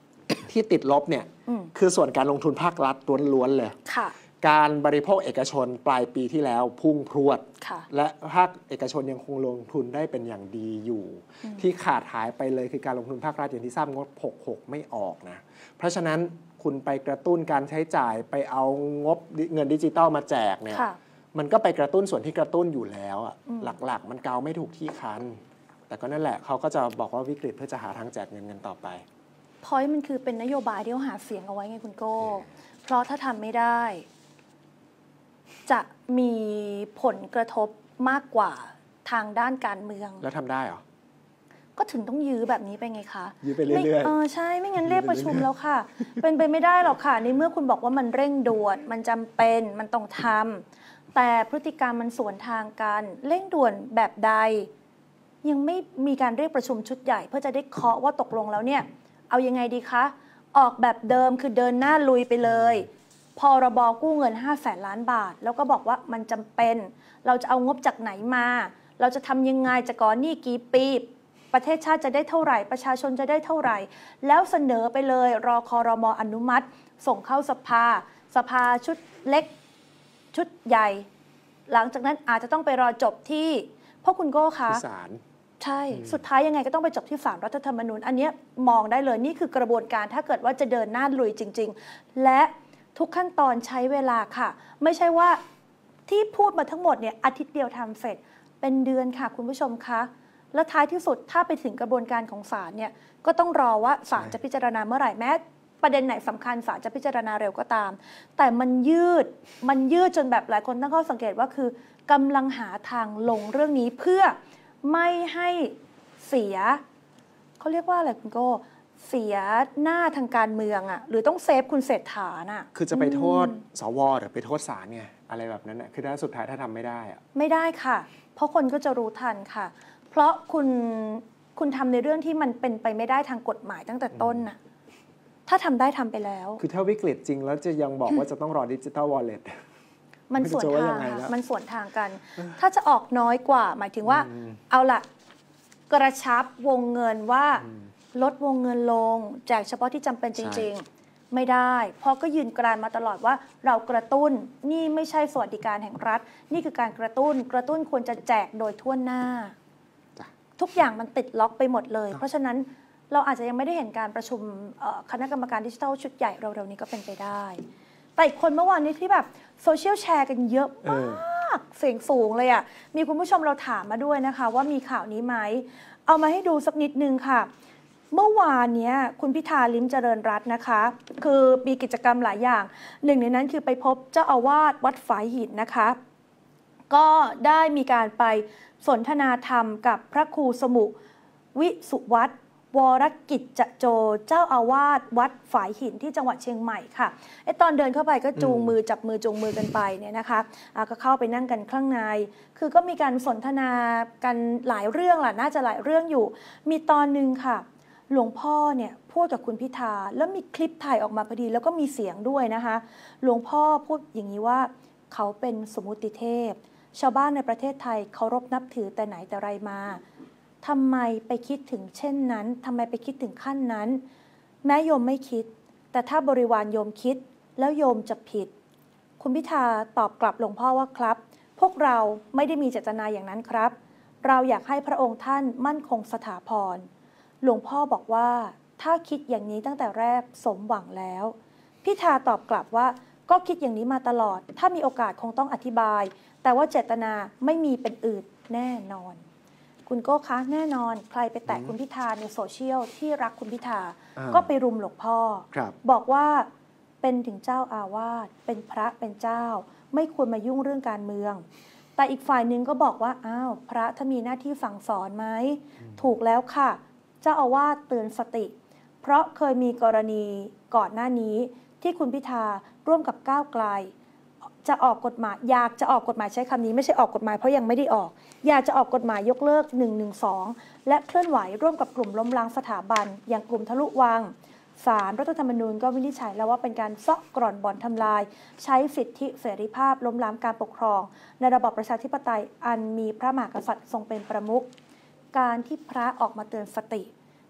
ที่ติดลบเนี่ยคือส่วนการลงทุนภาครัฐล้วนๆเลยการบริโภคเอกชนปลายปีที่แล้วพุ่งพรวดและภาคเอกชนยังคงลงทุนได้เป็นอย่างดีอยู่ที่ขาดหายไปเลยคือการลงทุนภาครัฐอย่างที่ทราบงบหกหกไม่ออกนะเพราะฉะนั้นคุณไปกระตุ้นการใช้จ่ายไปเอางบเงินดิจิตอลมาแจกเนี่ยมันก็ไปกระตุ้นส่วนที่กระตุ้นอยู่แล้วหลักๆมันเกาไม่ถูกที่คันแต่ก็นั่นแหละเขาก็จะบอกว่าวิกฤตเพื่อจะหาทางแจกเงินกันต่อไปพอยต์มันคือเป็นนโยบายที่เขาหาเสียงเอาไว้ไงคุณโก้เพราะถ้าทำไม่ได้จะมีผลกระทบมากกว่าทางด้านการเมืองแล้วทำได้เหรอก็ถึงต้องยื้อแบบนี้ไปไงคะยื้อไปเรื่อยๆเออใช่ไม่งั้นเรียกประชุมแล้วค่ะ เป็นไปไม่ได้หรอกค่ะในเมื่อคุณบอกว่ามันเร่งด่วนมันจำเป็นมันต้องทำแต่พฤติกรรมมันสวนทางกันเร่งด่วนแบบใดยังไม่มีการเรียกประชุมชุดใหญ่เพื่อจะได้เคาะว่าตกลงแล้วเนี่ยเอายังไงดีคะออกแบบเดิมคือเดินหน้าลุยไปเลยพรบกู้เงินห้าแสนล้านบาทแล้วก็บอกว่ามันจำเป็นเราจะเอางบจากไหนมาเราจะทำยังไงจะก่อหนี้กี่ปีประเทศชาติจะได้เท่าไหร่ประชาชนจะได้เท่าไหร่แล้วเสนอไปเลยรอครม.อนุมัติส่งเข้าสภาสภาชุดเล็กชุดใหญ่หลังจากนั้นอาจจะต้องไปรอจบที่พ่อคุณโก้คะศาลใช่สุดท้ายยังไงก็ต้องไปจบที่ศาลรัฐธรรมนูญอันนี้มองได้เลยนี่คือกระบวนการถ้าเกิดว่าจะเดินหน้าลุยจริงๆและทุกขั้นตอนใช้เวลาค่ะไม่ใช่ว่าที่พูดมาทั้งหมดเนี่ยอาทิตย์เดียวทำเสร็จเป็นเดือนค่ะคุณผู้ชมคะและท้ายที่สุดถ้าไปถึงกระบวนการของศาลเนี่ยก็ต้องรอว่าศาลจะพิจารณาเมื่อไหร่แม้ประเด็นไหนสำคัญศาลจะพิจารณาเร็วก็ตามแต่มันยืดมันยืดจนแบบหลายคนตั้งข้อสังเกตว่าคือกำลังหาทางลงเรื่องนี้เพื่อไม่ให้เสียเขาเรียกว่าอะไรคุณโก้เสียหน้าทางการเมืองอ่ะหรือต้องเซฟคุณเศรษฐาน่ะคือจะไปโทษสวหรือไปโทษศาลไงอะไรแบบนั้นน่ะคือถ้าสุดท้ายถ้าทำไม่ได้อ่ะไม่ได้ค่ะเพราะคนก็จะรู้ทันค่ะเพราะคุณคุณทำในเรื่องที่มันเป็นไปไม่ได้ทางกฎหมายตั้งแต่ต้นน่ะถ้าทำได้ทำไปแล้วคือถ้าวิกฤตจริงแล้วจะยังบอกว่าจะต้องรอดิจิตอลวอลเล็ตมันสวนทางมันสวนทางกันถ้าจะออกน้อยกว่าหมายถึงว่าเอาล่ะกระชับวงเงินว่าลดวงเงินลงแจกเฉพาะที่จำเป็นจริงๆไม่ได้เพราะก็ยืนกรานมาตลอดว่าเรากระตุ้นนี่ไม่ใช่สวัสดิการแห่งรัฐนี่คือการกระตุ้นกระตุ้นควรจะแจกโดยทั่วหน้าทุกอย่างมันติดล็อกไปหมดเลยเพราะฉะนั้นเราอาจจะยังไม่ได้เห็นการประชุมคณะกรรมการดิจิทัลชุดใหญ่เร็วๆนี้ก็เป็นไปได้แต่อีกคนเมื่อวานนี้ที่แบบโซเชียลแชร์กันเยอะมากเสียงสูงเลยอ่ะมีคุณผู้ชมเราถามมาด้วยนะคะว่ามีข่าวนี้ไหมเอามาให้ดูสักนิดนึงค่ะเมื่อวานนี้คุณพิธาลิ้มเจริญรัตน์นะคะคือมีกิจกรรมหลายอย่างหนึ่งในนั้นคือไปพบเจ้าอาวาสวัดฝายหินนะคะก็ได้มีการไปสนทนาธรรมกับพระครูสมุวิสุวัฒน์วรกิจจโจเจ้าอาวาสวัดฝายหินที่จังหวัดเชียงใหม่ค่ะไอ้ตอนเดินเข้าไปก็จูงมือจับมือจูงมือกันไปเนี่ยนะคะก็เข้าไปนั่งกันข้างในคือก็มีการสนทนากันหลายเรื่องแหละน่าจะหลายเรื่องอยู่มีตอนนึงค่ะหลวงพ่อเนี่ยพูดกับคุณพิธาแล้วมีคลิปถ่ายออกมาพอดีแล้วก็มีเสียงด้วยนะคะหลวงพ่อพูดอย่างนี้ว่าเขาเป็นสมุติเทพชาวบ้านในประเทศไทยเคารพนับถือแต่ไหนแต่ไรมาทำไมไปคิดถึงเช่นนั้นทำไมไปคิดถึงขั้นนั้นแม้โยมไม่คิดแต่ถ้าบริวารโยมคิดแล้วโยมจะผิดคุณพิธาตอบกลับหลวงพ่อว่าครับพวกเราไม่ได้มีเจตนาอย่างนั้นครับเราอยากให้พระองค์ท่านมั่นคงสถาพรหลวงพ่อบอกว่าถ้าคิดอย่างนี้ตั้งแต่แรกสมหวังแล้วพิธาตอบกลับว่าก็คิดอย่างนี้มาตลอดถ้ามีโอกาสคงต้องอธิบายแต่ว่าเจตนาไม่มีเป็นอื่นแน่นอนคุณโก้คะแน่นอนใครไปแตะคุณพิธาในโซเชียลที่รักคุณพิธาก็ไปรุมหลวงพ่อบอกว่าเป็นถึงเจ้าอาวาสเป็นพระเป็นเจ้าไม่ควรมายุ่งเรื่องการเมืองแต่อีกฝ่ายนึงก็บอกว่าอ้าวพระถ้ามีหน้าที่สั่งสอนไหมถูกแล้วค่ะเจ้าอาวาสเตือนสติเพราะเคยมีกรณีก่อนหน้านี้ที่คุณพิธาร่วมกับก้าวไกลจะออกกฎหมายอยากจะออกกฎหมายใช้คำนี้ไม่ใช่ออกกฎหมายเพราะยังไม่ได้ออกอยากจะออกกฎหมายยกเลิกหนึ่งหนึ่งสองและเคลื่อนไหวร่วมกับกลุ่มล้มล้างสถาบันอย่างกลุ่มทะลุวังศาลรัฐธรรมนูญก็วินิจฉัยแล้วว่าเป็นการเซาะกร่อนบ่อนทำลายใช้สิทธิเสรีภาพล้มล้างการปกครองในระบอบประชาธิปไตยอันมีพระมหากษัตริย์ทรงเป็นประมุขการที่พระออกมาเตือนสติ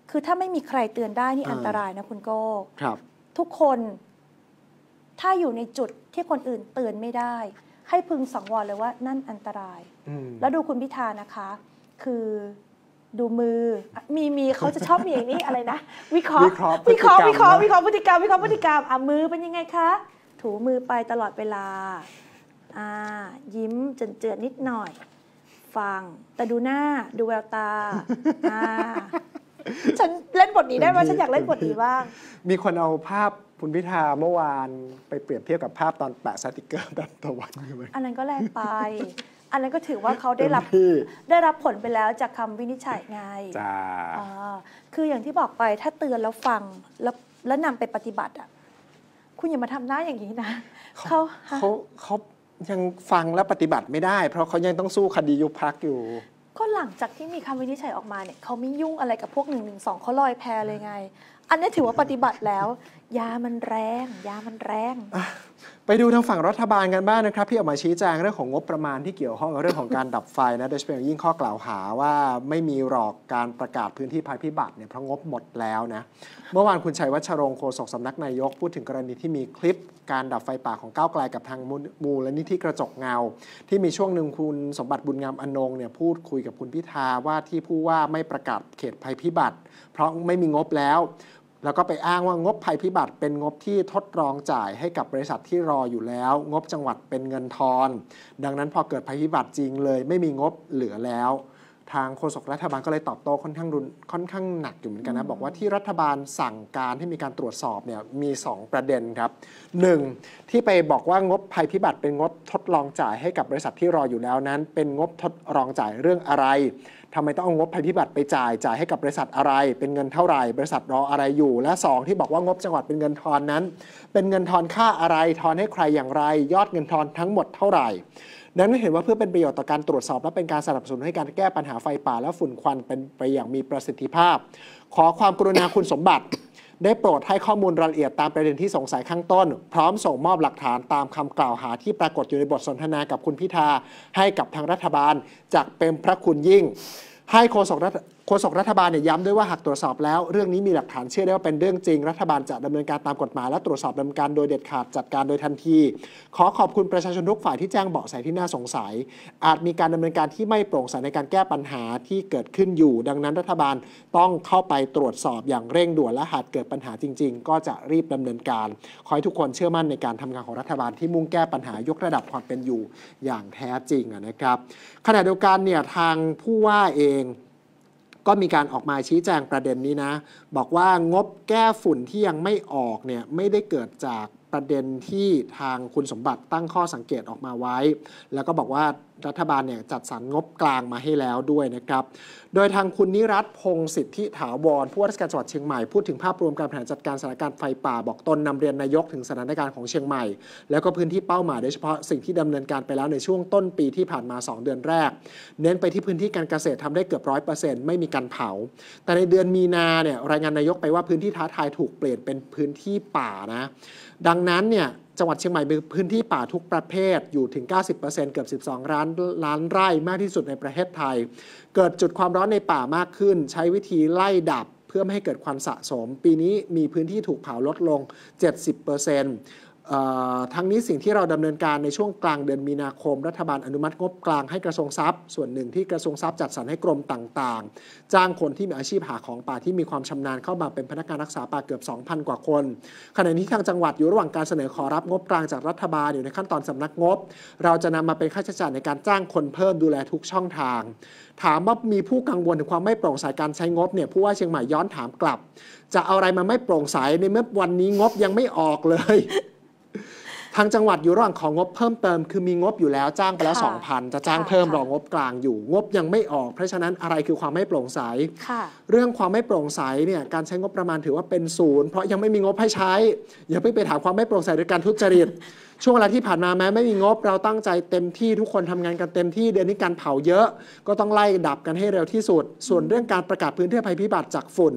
คือถ้าไม่มีใครเตือนได้นี่อันตรายนะคุณโก้ครับทุกคนถ้าอยู่ในจุดที่คนอื่นเตือนไม่ได้ให้พึงสังวรเลยว่านั่นอันตรายแล้วดูคุณพิธานะคะคือดูมือมีมีเขาจะชอบมีอย่างนี้อะไรนะวิเคราะห์วิเคราะห์วิเคราะห์วิเคราะห์วิเคราะห์พฤติกรรมวิเคราะห์พฤติกรรมอ่ะมือเป็นยังไงคะถูมือไปตลอดเวลาอ่ายิ้มเจือนๆนิดหน่อยฟังแต่ดูหน้าดูแววตาอ่าฉันเล่นบทนี้ได้ไหมฉันอยากเล่นบทนี้บ้างมีคนเอาภาพคุณพิธาเมื่อวานไปเปรียบเทียบกับภาพตอนแปะสติกเกอร์แบบตะวันเลยอันนั้นก็แรงไปอันนั้นก็ถือว่าเขาได้รับได้รับผลไปแล้วจากคำวินิจฉัยไงจ้าคืออย่างที่บอกไปถ้าเตือนแล้วฟังแล้วแล้วนำไปปฏิบัติอ่ะคุณอย่ามาทำหน้าอย่างนี้นะเขาเขาเขายังฟังและปฏิบัติไม่ได้เพราะเขายังต้องสู้คดียุบพรรคอยู่ก็หลังจากที่มีคำวินิจฉัยออกมาเนี่ยเขาไม่ยุ่งอะไรกับพวกหนึ่งหนึ่งสองเขาลอยแพเลยไงอันนี้ถือว่าปฏิบัติแล้วยามันแรงยามันแรงไปดูทางฝั่งรัฐบาลกันบ้างนะครับที่ออกมาชี้แจงเรื่องของงบประมาณที่เกี่ยวข้องกับเรื่องของการดับไฟนะโดยเฉพาะอย่างยิ่งข้อกล่าวหาว่าไม่มีหรอกการประกาศพื้นที่ภัยพิบัติเนี่ยเพราะงบหมดแล้วนะเมื่อวานคุณชัยวัชรงค์โฆษกสำนักนายกพูดถึงกรณีที่มีคลิปการดับไฟป่าของก้าวไกลกับทางมูลนิธิกระจกเงาที่มีช่วงหนึ่งคุณสมบัติบุญงามอนงเนี่ยพูดคุยกับคุณพิธาว่าที่ผู้ว่าไม่ประกาศเขตภัยพิบัติเพราะไม่มีงบแล้วแล้วก็ไปอ้างว่างบภัยพิบัติเป็นงบที่ทดลองจ่ายให้กับบริษัทที่รออยู่แล้วงบจังหวัดเป็นเงินทอนดังนั้นพอเกิดภัยพิบัติจริงเลยไม่มีงบเหลือแล้วทางโฆษกรัฐบาลก็เลยตอบโต้ค่อนข้างรุนค่อนข้างหนักอยู่เหมือนกันนะบอกว่าที่รัฐบาลสั่งการให้มีการตรวจสอบเนี่ยมีสองประเด็นครับหนึ่งที่ไปบอกว่างบภัยพิบัติเป็นงบทดลองจ่ายให้กับบริษัทที่รออยู่แล้วนั้นเป็นงบทดลองจ่ายเรื่องอะไรทำไมต้องเอางบภัยพิบัติไปจ่ายจ่ายให้กับบริษัทอะไรเป็นเงินเท่าไหร่บริษัทรออะไรอยู่และสองที่บอกว่างบจังหวัดเป็นเงินทอนนั้นเป็นเงินทอนค่าอะไรทอนให้ใครอย่างไรยอดเงินทอนทั้งหมดเท่าไหร่ดังนั้นเห็นว่าเพื่อเป็นประโยชน์ต่อการตรวจสอบและเป็นการสนับสนุนให้การแก้ปัญหาไฟป่าและฝุ่นควันเป็นไปอย่างมีประสิทธิภาพขอความกรุณาคุณสมบัติได้โปรดให้ข้อมูลรายละเอียดตามประเด็นที่สงสัยข้างต้นพร้อมส่งมอบหลักฐานตามคำกล่าวหาที่ปรากฏอยู่ในบทสนทนากับคุณพิธาให้กับทางรัฐบาลจากเป็นพระคุณยิ่งให้โฆษกรัฐโฆษกรัฐบาลเนี่ยย้ำด้วยว่าหากตรวจสอบแล้วเรื่องนี้มีหลักฐานเชื่อได้ว่าเป็นเรื่องจริงรัฐบาลจะดำเนินการตามกฎหมายและตรวจสอบดำเนินการโดยเด็ดขาดจัดการโดยทันทีขอขอบคุณประชาชนทุกฝ่ายที่แจ้งเบาะแสที่น่าสงสัยอาจมีการดำเนินการที่ไม่โปร่งใสในการแก้ปัญหาที่เกิดขึ้นอยู่ดังนั้นรัฐบาลต้องเข้าไปตรวจสอบอย่างเร่งด่วนและหากเกิดปัญหาจริงๆก็จะรีบดำเนินการขอให้ทุกคนเชื่อมั่นในการทำงานของรัฐบาลที่มุ่งแก้ปัญหายกระดับความเป็นอยู่อย่างแท้จริงนะครับขณะเดียวกันเนี่ยทางผู้ว่าเองก็มีการออกมาชี้แจงประเด็นนี้นะบอกว่างบแก้ฝุ่นที่ยังไม่ออกเนี่ยไม่ได้เกิดจากประเด็นที่ทางคุณสมบัติตั้งข้อสังเกตออกมาไว้แล้วก็บอกว่ารัฐบาลเนี่ยจัดสรรงบกลางมาให้แล้วด้วยนะครับโดยทางคุณนิรัตน์พงษ์สิทธิถาวรผู้ว่าราชการจังหวัดเชียงใหม่พูดถึงภาพรวมการบริหารจัดการสถานการณ์ไฟป่าบอกตนนำเรียนนายกถึงสถานการณ์ของเชียงใหม่แล้วก็พื้นที่เป้าหมายโดยเฉพาะสิ่งที่ดำเนินการไปแล้วในช่วงต้นปีที่ผ่านมาสองเดือนแรกเน้นไปที่พื้นที่การเกษตรทำได้เกือบ ร้อยเปอร์เซ็นต์ ไม่มีการเผาแต่ในเดือนมีนาเนี่ยรายงานนายกไปว่าพื้นที่ท้าทายถูกเปลี่ยนเป็นพื้นที่ป่านะดังนั้นเนี่ยจังหวัดเชียงใหม่มีพื้นที่ป่าทุกประเภทอยู่ถึง เก้าสิบเปอร์เซ็นต์ เกือบสิบสองล้านล้านไร่มากที่สุดในประเทศไทยเกิดจุดความร้อนในป่ามากขึ้นใช้วิธีไล่ดับเพื่อไม่ให้เกิดควันสะสมปีนี้มีพื้นที่ถูกเผาลดลง เจ็ดสิบเปอร์เซ็นต์ทั้งนี้สิ่งที่เราดำเนินการในช่วงกลางเดือนมีนาคมรัฐบาลอนุมัติงบกลางให้กระทรวงทรัพย์ส่วนหนึ่งที่กระทรวงทรัพย์จัดสรรให้กรมต่างๆจ้างคนที่มีอาชีพหาของป่าที่มีความชำนาญเข้ามาเป็นพนักงานรักษาป่าเกือบ สองพัน กว่าคนขณะนี้ทางจังหวัดอยู่ระหว่างการเสนอขอรับงบกลางจากรัฐบาลอยู่ในขั้นตอนสำนักงบเราจะนำมาเป็นค่าใช้จ่ายในการจ้างคนเพิ่มดูแลทุกช่องทางถามว่ามีผู้กังวลถึงความไม่โปร่งใสการใช้งบเนี่ยผู้ว่าเชียงใหม่ย้อนถามกลับจะเอาอะไรมาไม่โปร่งใสในเมื่อวันนี้งบยังไม่ออกเลยทางจังหวัดอยู่ระหว่างของงบเพิ่มเติมคือมีงบอยู่แล้วจ้างไปแล้ว สองพัน จะจ้างเพิ่มรองบกลางอยู่งบยังไม่ออกเพราะฉะนั้นอะไรคือความไม่โปร่งใสเรื่องความไม่โปร่งใสเนี่ยการใช้งบประมาณถือว่าเป็นศูนย์เพราะยังไม่มีงบให้ใช้อย่าเพิ่งไปถามความไม่โปร่งใสโดยการทุจริตช่วงเวลาที่ผ่านมาแม้ไม่มีงบเราตั้งใจเต็มที่ทุกคนทำงานกันเต็มที่เดือนนี้การเผาเยอะก็ต้องไล่ดับกันให้เร็วที่สุดส่วนเรื่องการประกาศพื้นที่ภัยพิบัติจากฝุ่น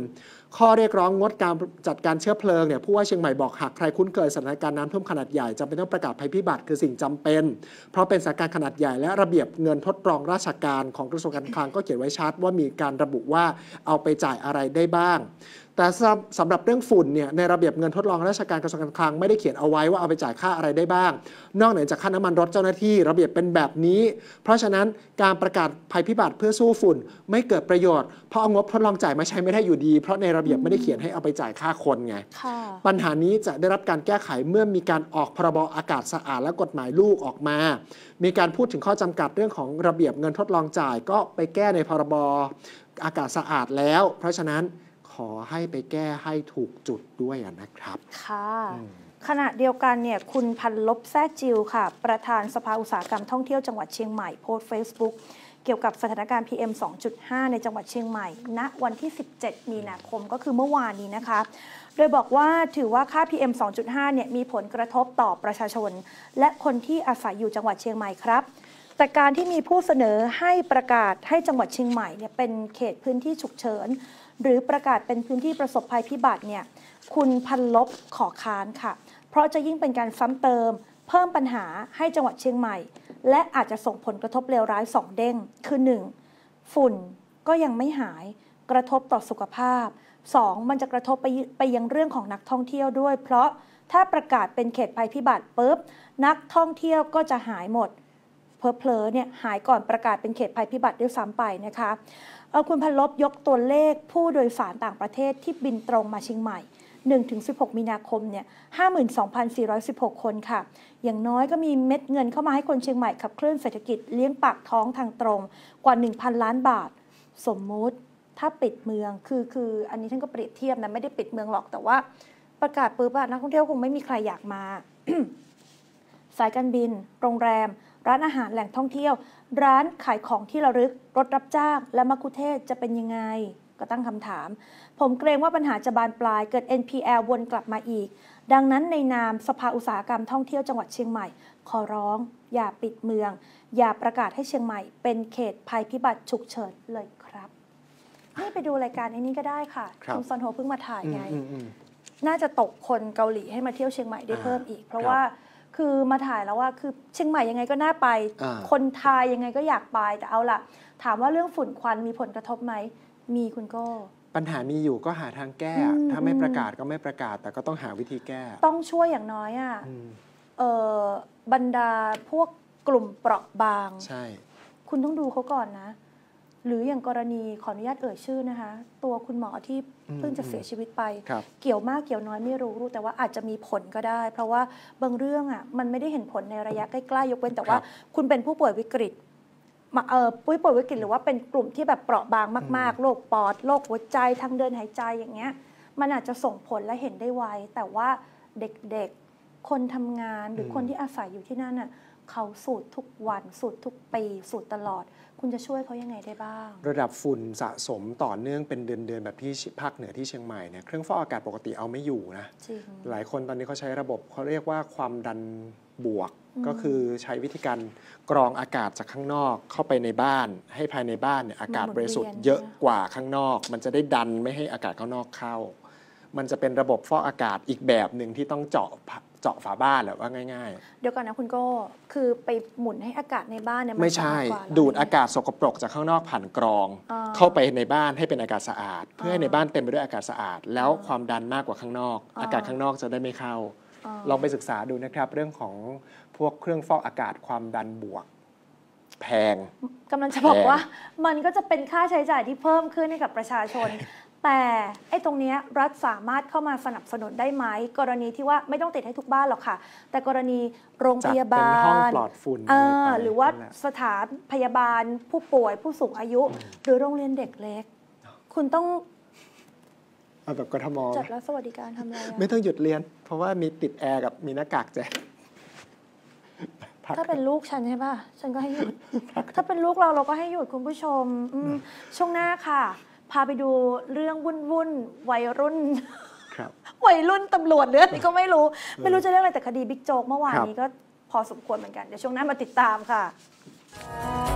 ข้อเรียกร้องงดการจัดการเชื้อเพลิงเนี่ยผู้ว่าเชียงใหม่บอกหากใครคุ้นเคยสถานการณ์น้ำท่วมขนาดใหญ่จำเป็นต้องประกาศภัยพิบัติคือสิ่งจำเป็นเพราะเป็นสถานการณ์ขนาดใหญ่และระเบียบเงินทดรองราชการของกระทรวงการคลังก็เขียนไว้ชัดว่ามีการระบุว่าเอาไปจ่ายอะไรได้บ้างแต่สำหรับเรื่องฝุ่นเนี่ยในระเบียบเงินทดลองราชการกระทรวงการคลังไม่ได้เขียนเอาไว้ว่าเอาไปจ่ายค่าอะไรได้บ้างนอกเหนือจากค่าน้ำมันรถเจ้าหน้าที่ระเบียบเป็นแบบนี้เพราะฉะนั้นการประกาศภัยพิบัติเพื่อสู้ฝุ่นไม่เกิดประโยชน์เพราะเอางบทดลองจ่ายมาใช้ไม่ได้อยู่ดีเพราะในระเบียบไม่ได้เขียนให้เอาไปจ่ายค่าคนไงปัญหานี้จะได้รับการแก้ไขเมื่อมีการออกพรบอากาศสะอาดและกฎหมายลูกออกมามีการพูดถึงข้อจำกัดเรื่องของระเบียบเงินทดลองจ่ายก็ไปแก้ในพรบอากาศสะอาดแล้วเพราะฉะนั้นขอให้ไปแก้ให้ถูกจุดด้วยนะครับค่ะขณะเดียวกันเนี่ยคุณพันลบแซ่จิวค่ะประธานสภาอุตสาหกรรมท่องเที่ยวจังหวัดเชียงใหม่โพสต์ Facebook เกี่ยวกับสถานการณ์ พี เอ็ม สองจุดห้า ในจังหวัดเชียงใหม่ณวันที่สิบเจ็ดมีนาคมก็คือเมื่อวานนี้นะคะโดยบอกว่าถือว่าค่า พี เอ็ม สองจุดห้า เนี่ยมีผลกระทบต่อประชาชนและคนที่อาศัยอยู่จังหวัดเชียงใหม่ครับแต่การที่มีผู้เสนอให้ประกาศให้จังหวัดเชียงใหม่เนี่ยเป็นเขตพื้นที่ฉุกเฉินหรือประกาศเป็นพื้นที่ประสบภัยพิบัติเนี่ยคุณพันลบขอค้านค่ะเพราะจะยิ่งเป็นการซ้ำเติมเพิ่มปัญหาให้จังหวัดเชียงใหม่และอาจจะส่งผลกระทบเลวร้ายสองเด้งคือหนึ่งฝุ่นก็ยังไม่หายกระทบต่อสุขภาพสองมันจะกระทบไปไปยังเรื่องของนักท่องเที่ยวด้วยเพราะถ้าประกาศเป็นเขตภัยพิบัติปุ๊บนักท่องเที่ยวก็จะหายหมดเพลอๆเนี่ยหายก่อนประกาศเป็นเขตภัยพิบัติด้วยซ้ำไปนะคะคุณพันลบยกตัวเลขผู้โดยสารต่างประเทศที่บินตรงมาเชียงใหม่ หนึ่งถึงสิบหก มีนาคมเนี่ย ห้าหมื่นสองพันสี่ร้อยสิบหก คนค่ะอย่างน้อยก็มีเม็ดเงินเข้ามาให้คนเชียงใหม่ขับเคลื่อนเศรษฐกิจเลี้ยงปากท้องทางตรงกว่า หนึ่งพัน ล้านบาทสมมุติถ้าปิดเมืองคือคืออันนี้ท่านก็เปรียบเทียบนะไม่ได้ปิดเมืองหรอกแต่ว่าประกาศปุ๊บนักท่องเที่ยวคงไม่มีใครอยากมา สายการบินโรงแรมร้านอาหารแหล่งท่องเที่ยวร้านขายของที่ระลึกรถรับจ้างและมัคคุเทศก์จะเป็นยังไงก็ตั้งคำถามผมเกรงว่าปัญหาจะบานปลายเกิด เอ็น พี แอล วนกลับมาอีกดังนั้นในนามสภาอุตสาหกรรมท่องเที่ยวจังหวัดเชียงใหม่ขอร้องอย่าปิดเมืองอย่าประกาศให้เชียงใหม่เป็นเขตภัยพิบัติฉุกเฉินเลยครับนี่ไปดูรายการไอ้นี้ก็ได้ค่ะคุณซอนโฮเพิ่งมาถ่ายไงน่าจะตกคนเกาหลีให้มาเที่ยวเชียงใหม่ได้เพิ่มอีกเพราะว่าคือมาถ่ายแล้วว่าคือเชียงใหม่ยังไงก็น่าไปคนไทยยังไงก็อยากไปแต่เอาล่ะถามว่าเรื่องฝุ่นควันมีผลกระทบไหมมีคุณโก้ปัญหามีอยู่ก็หาทางแก้ถ้าไม่ประกาศก็ไม่ประกาศแต่ก็ต้องหาวิธีแก้ต้องช่วยอย่างน้อยอ่ะเออบรรดาพวกกลุ่มเปราะบางใช่คุณต้องดูเขาก่อนนะหรืออย่างกรณีขออนุญาตเอ่ยชื่อนะคะตัวคุณหมอที่เพิ่งจะเสียชีวิตไปเกี่ยวมากเกี่ยวน้อยไม่รู้รู้แต่ว่าอาจจะมีผลก็ได้เพราะว่าบางเรื่องอ่ะมันไม่ได้เห็นผลในระยะใกล้ๆยกเว้นแต่ว่าคุณเป็นผู้ป่วยวิกฤตเอ่อผู้ป่วยวิกฤตหรือว่าเป็นกลุ่มที่แบบเปราะบางมากๆโรคปอดโรคหัวใจทางเดินหายใจอย่างเงี้ยมันอาจจะส่งผลและเห็นได้ไวแต่ว่าเด็กๆคนทำงานหรือคนที่อาศัยอยู่ที่นั่นน่ะเขาสูดทุกวันสูดทุกปีสูดตลอดคุณจะช่วยเขายังไงได้บ้างระดับฝุ่นสะสมต่อเนื่องเป็นเดือนๆแบบที่ภาคเหนือที่เชียงใหม่เนี่ยเครื่องฟอกอากาศปกติเอาไม่อยู่นะหลายคนตอนนี้เขาใช้ระบบเขาเรียกว่าความดันบวกก็คือใช้วิธีการกรองอากาศจากข้างนอกเข้าไปในบ้านให้ภายในบ้านเนี่ยอากาศบริสุทธิ์เยอะกว่าข้างนอกมันจะได้ดันไม่ให้อากาศข้างนอกเข้ามันจะเป็นระบบฟอกอากาศอีกแบบหนึ่งที่ต้องเจาะเจาะฝาบ้านแหละว่าง่ายๆเดี๋ยวก่อนนะคุณโก้คือไปหมุนให้อากาศในบ้านเนี่ยไม่ใช่ดูดอากาศสกปรกจากข้างนอกผ่านกรองเข้าไปในบ้านให้เป็นอากาศสะอาดเพื่อให้ในบ้านเต็มไปด้วยอากาศสะอาดแล้วความดันมากกว่าข้างนอกอากาศข้างนอกจะได้ไม่เข้าลองไปศึกษาดูนะครับเรื่องของพวกเครื่องฟอกอากาศความดันบวกแพงกำลังจะบอกว่ามันก็จะเป็นค่าใช้จ่ายที่เพิ่มขึ้นให้กับประชาชนแต่ไอ้ตรงนี้รัฐสามารถเข้ามาสนับสนุนได้ไหมกรณีที่ว่าไม่ต้องติดให้ทุกบ้านหรอกค่ะแต่กรณีโรงพยาบาลห้องปลอดฝุ่นหรือว่าสถานพยาบาลผู้ป่วยผู้สูงอายุหรือโรงเรียนเด็กเล็กคุณต้องเอาแบบกทมจัดรัฐสวัสดิการทำอะไรไม่ต้องหยุดเรียนเพราะว่ามีติดแอร์กับมีหน้ากากแจกถ้าเป็นลูกฉันใช่ป่ะฉันก็ให้หยุดถ้าเป็นลูกเราเราก็ให้หยุดคุณผู้ชมช่วงหน้าค่ะพาไปดูเรื่องวุ่นวุ่นวัยรุ่นวัยรุ่นตำรวจเรื่องนี้ก็ไม่รู้ไม่รู้จะเรื่องอะไรแต่คดีบิ๊กโจ๊กเมื่อวานนี้ก็พอสมควรเหมือนกันเดี๋ยวช่วงหน้ามาติดตามค่ะ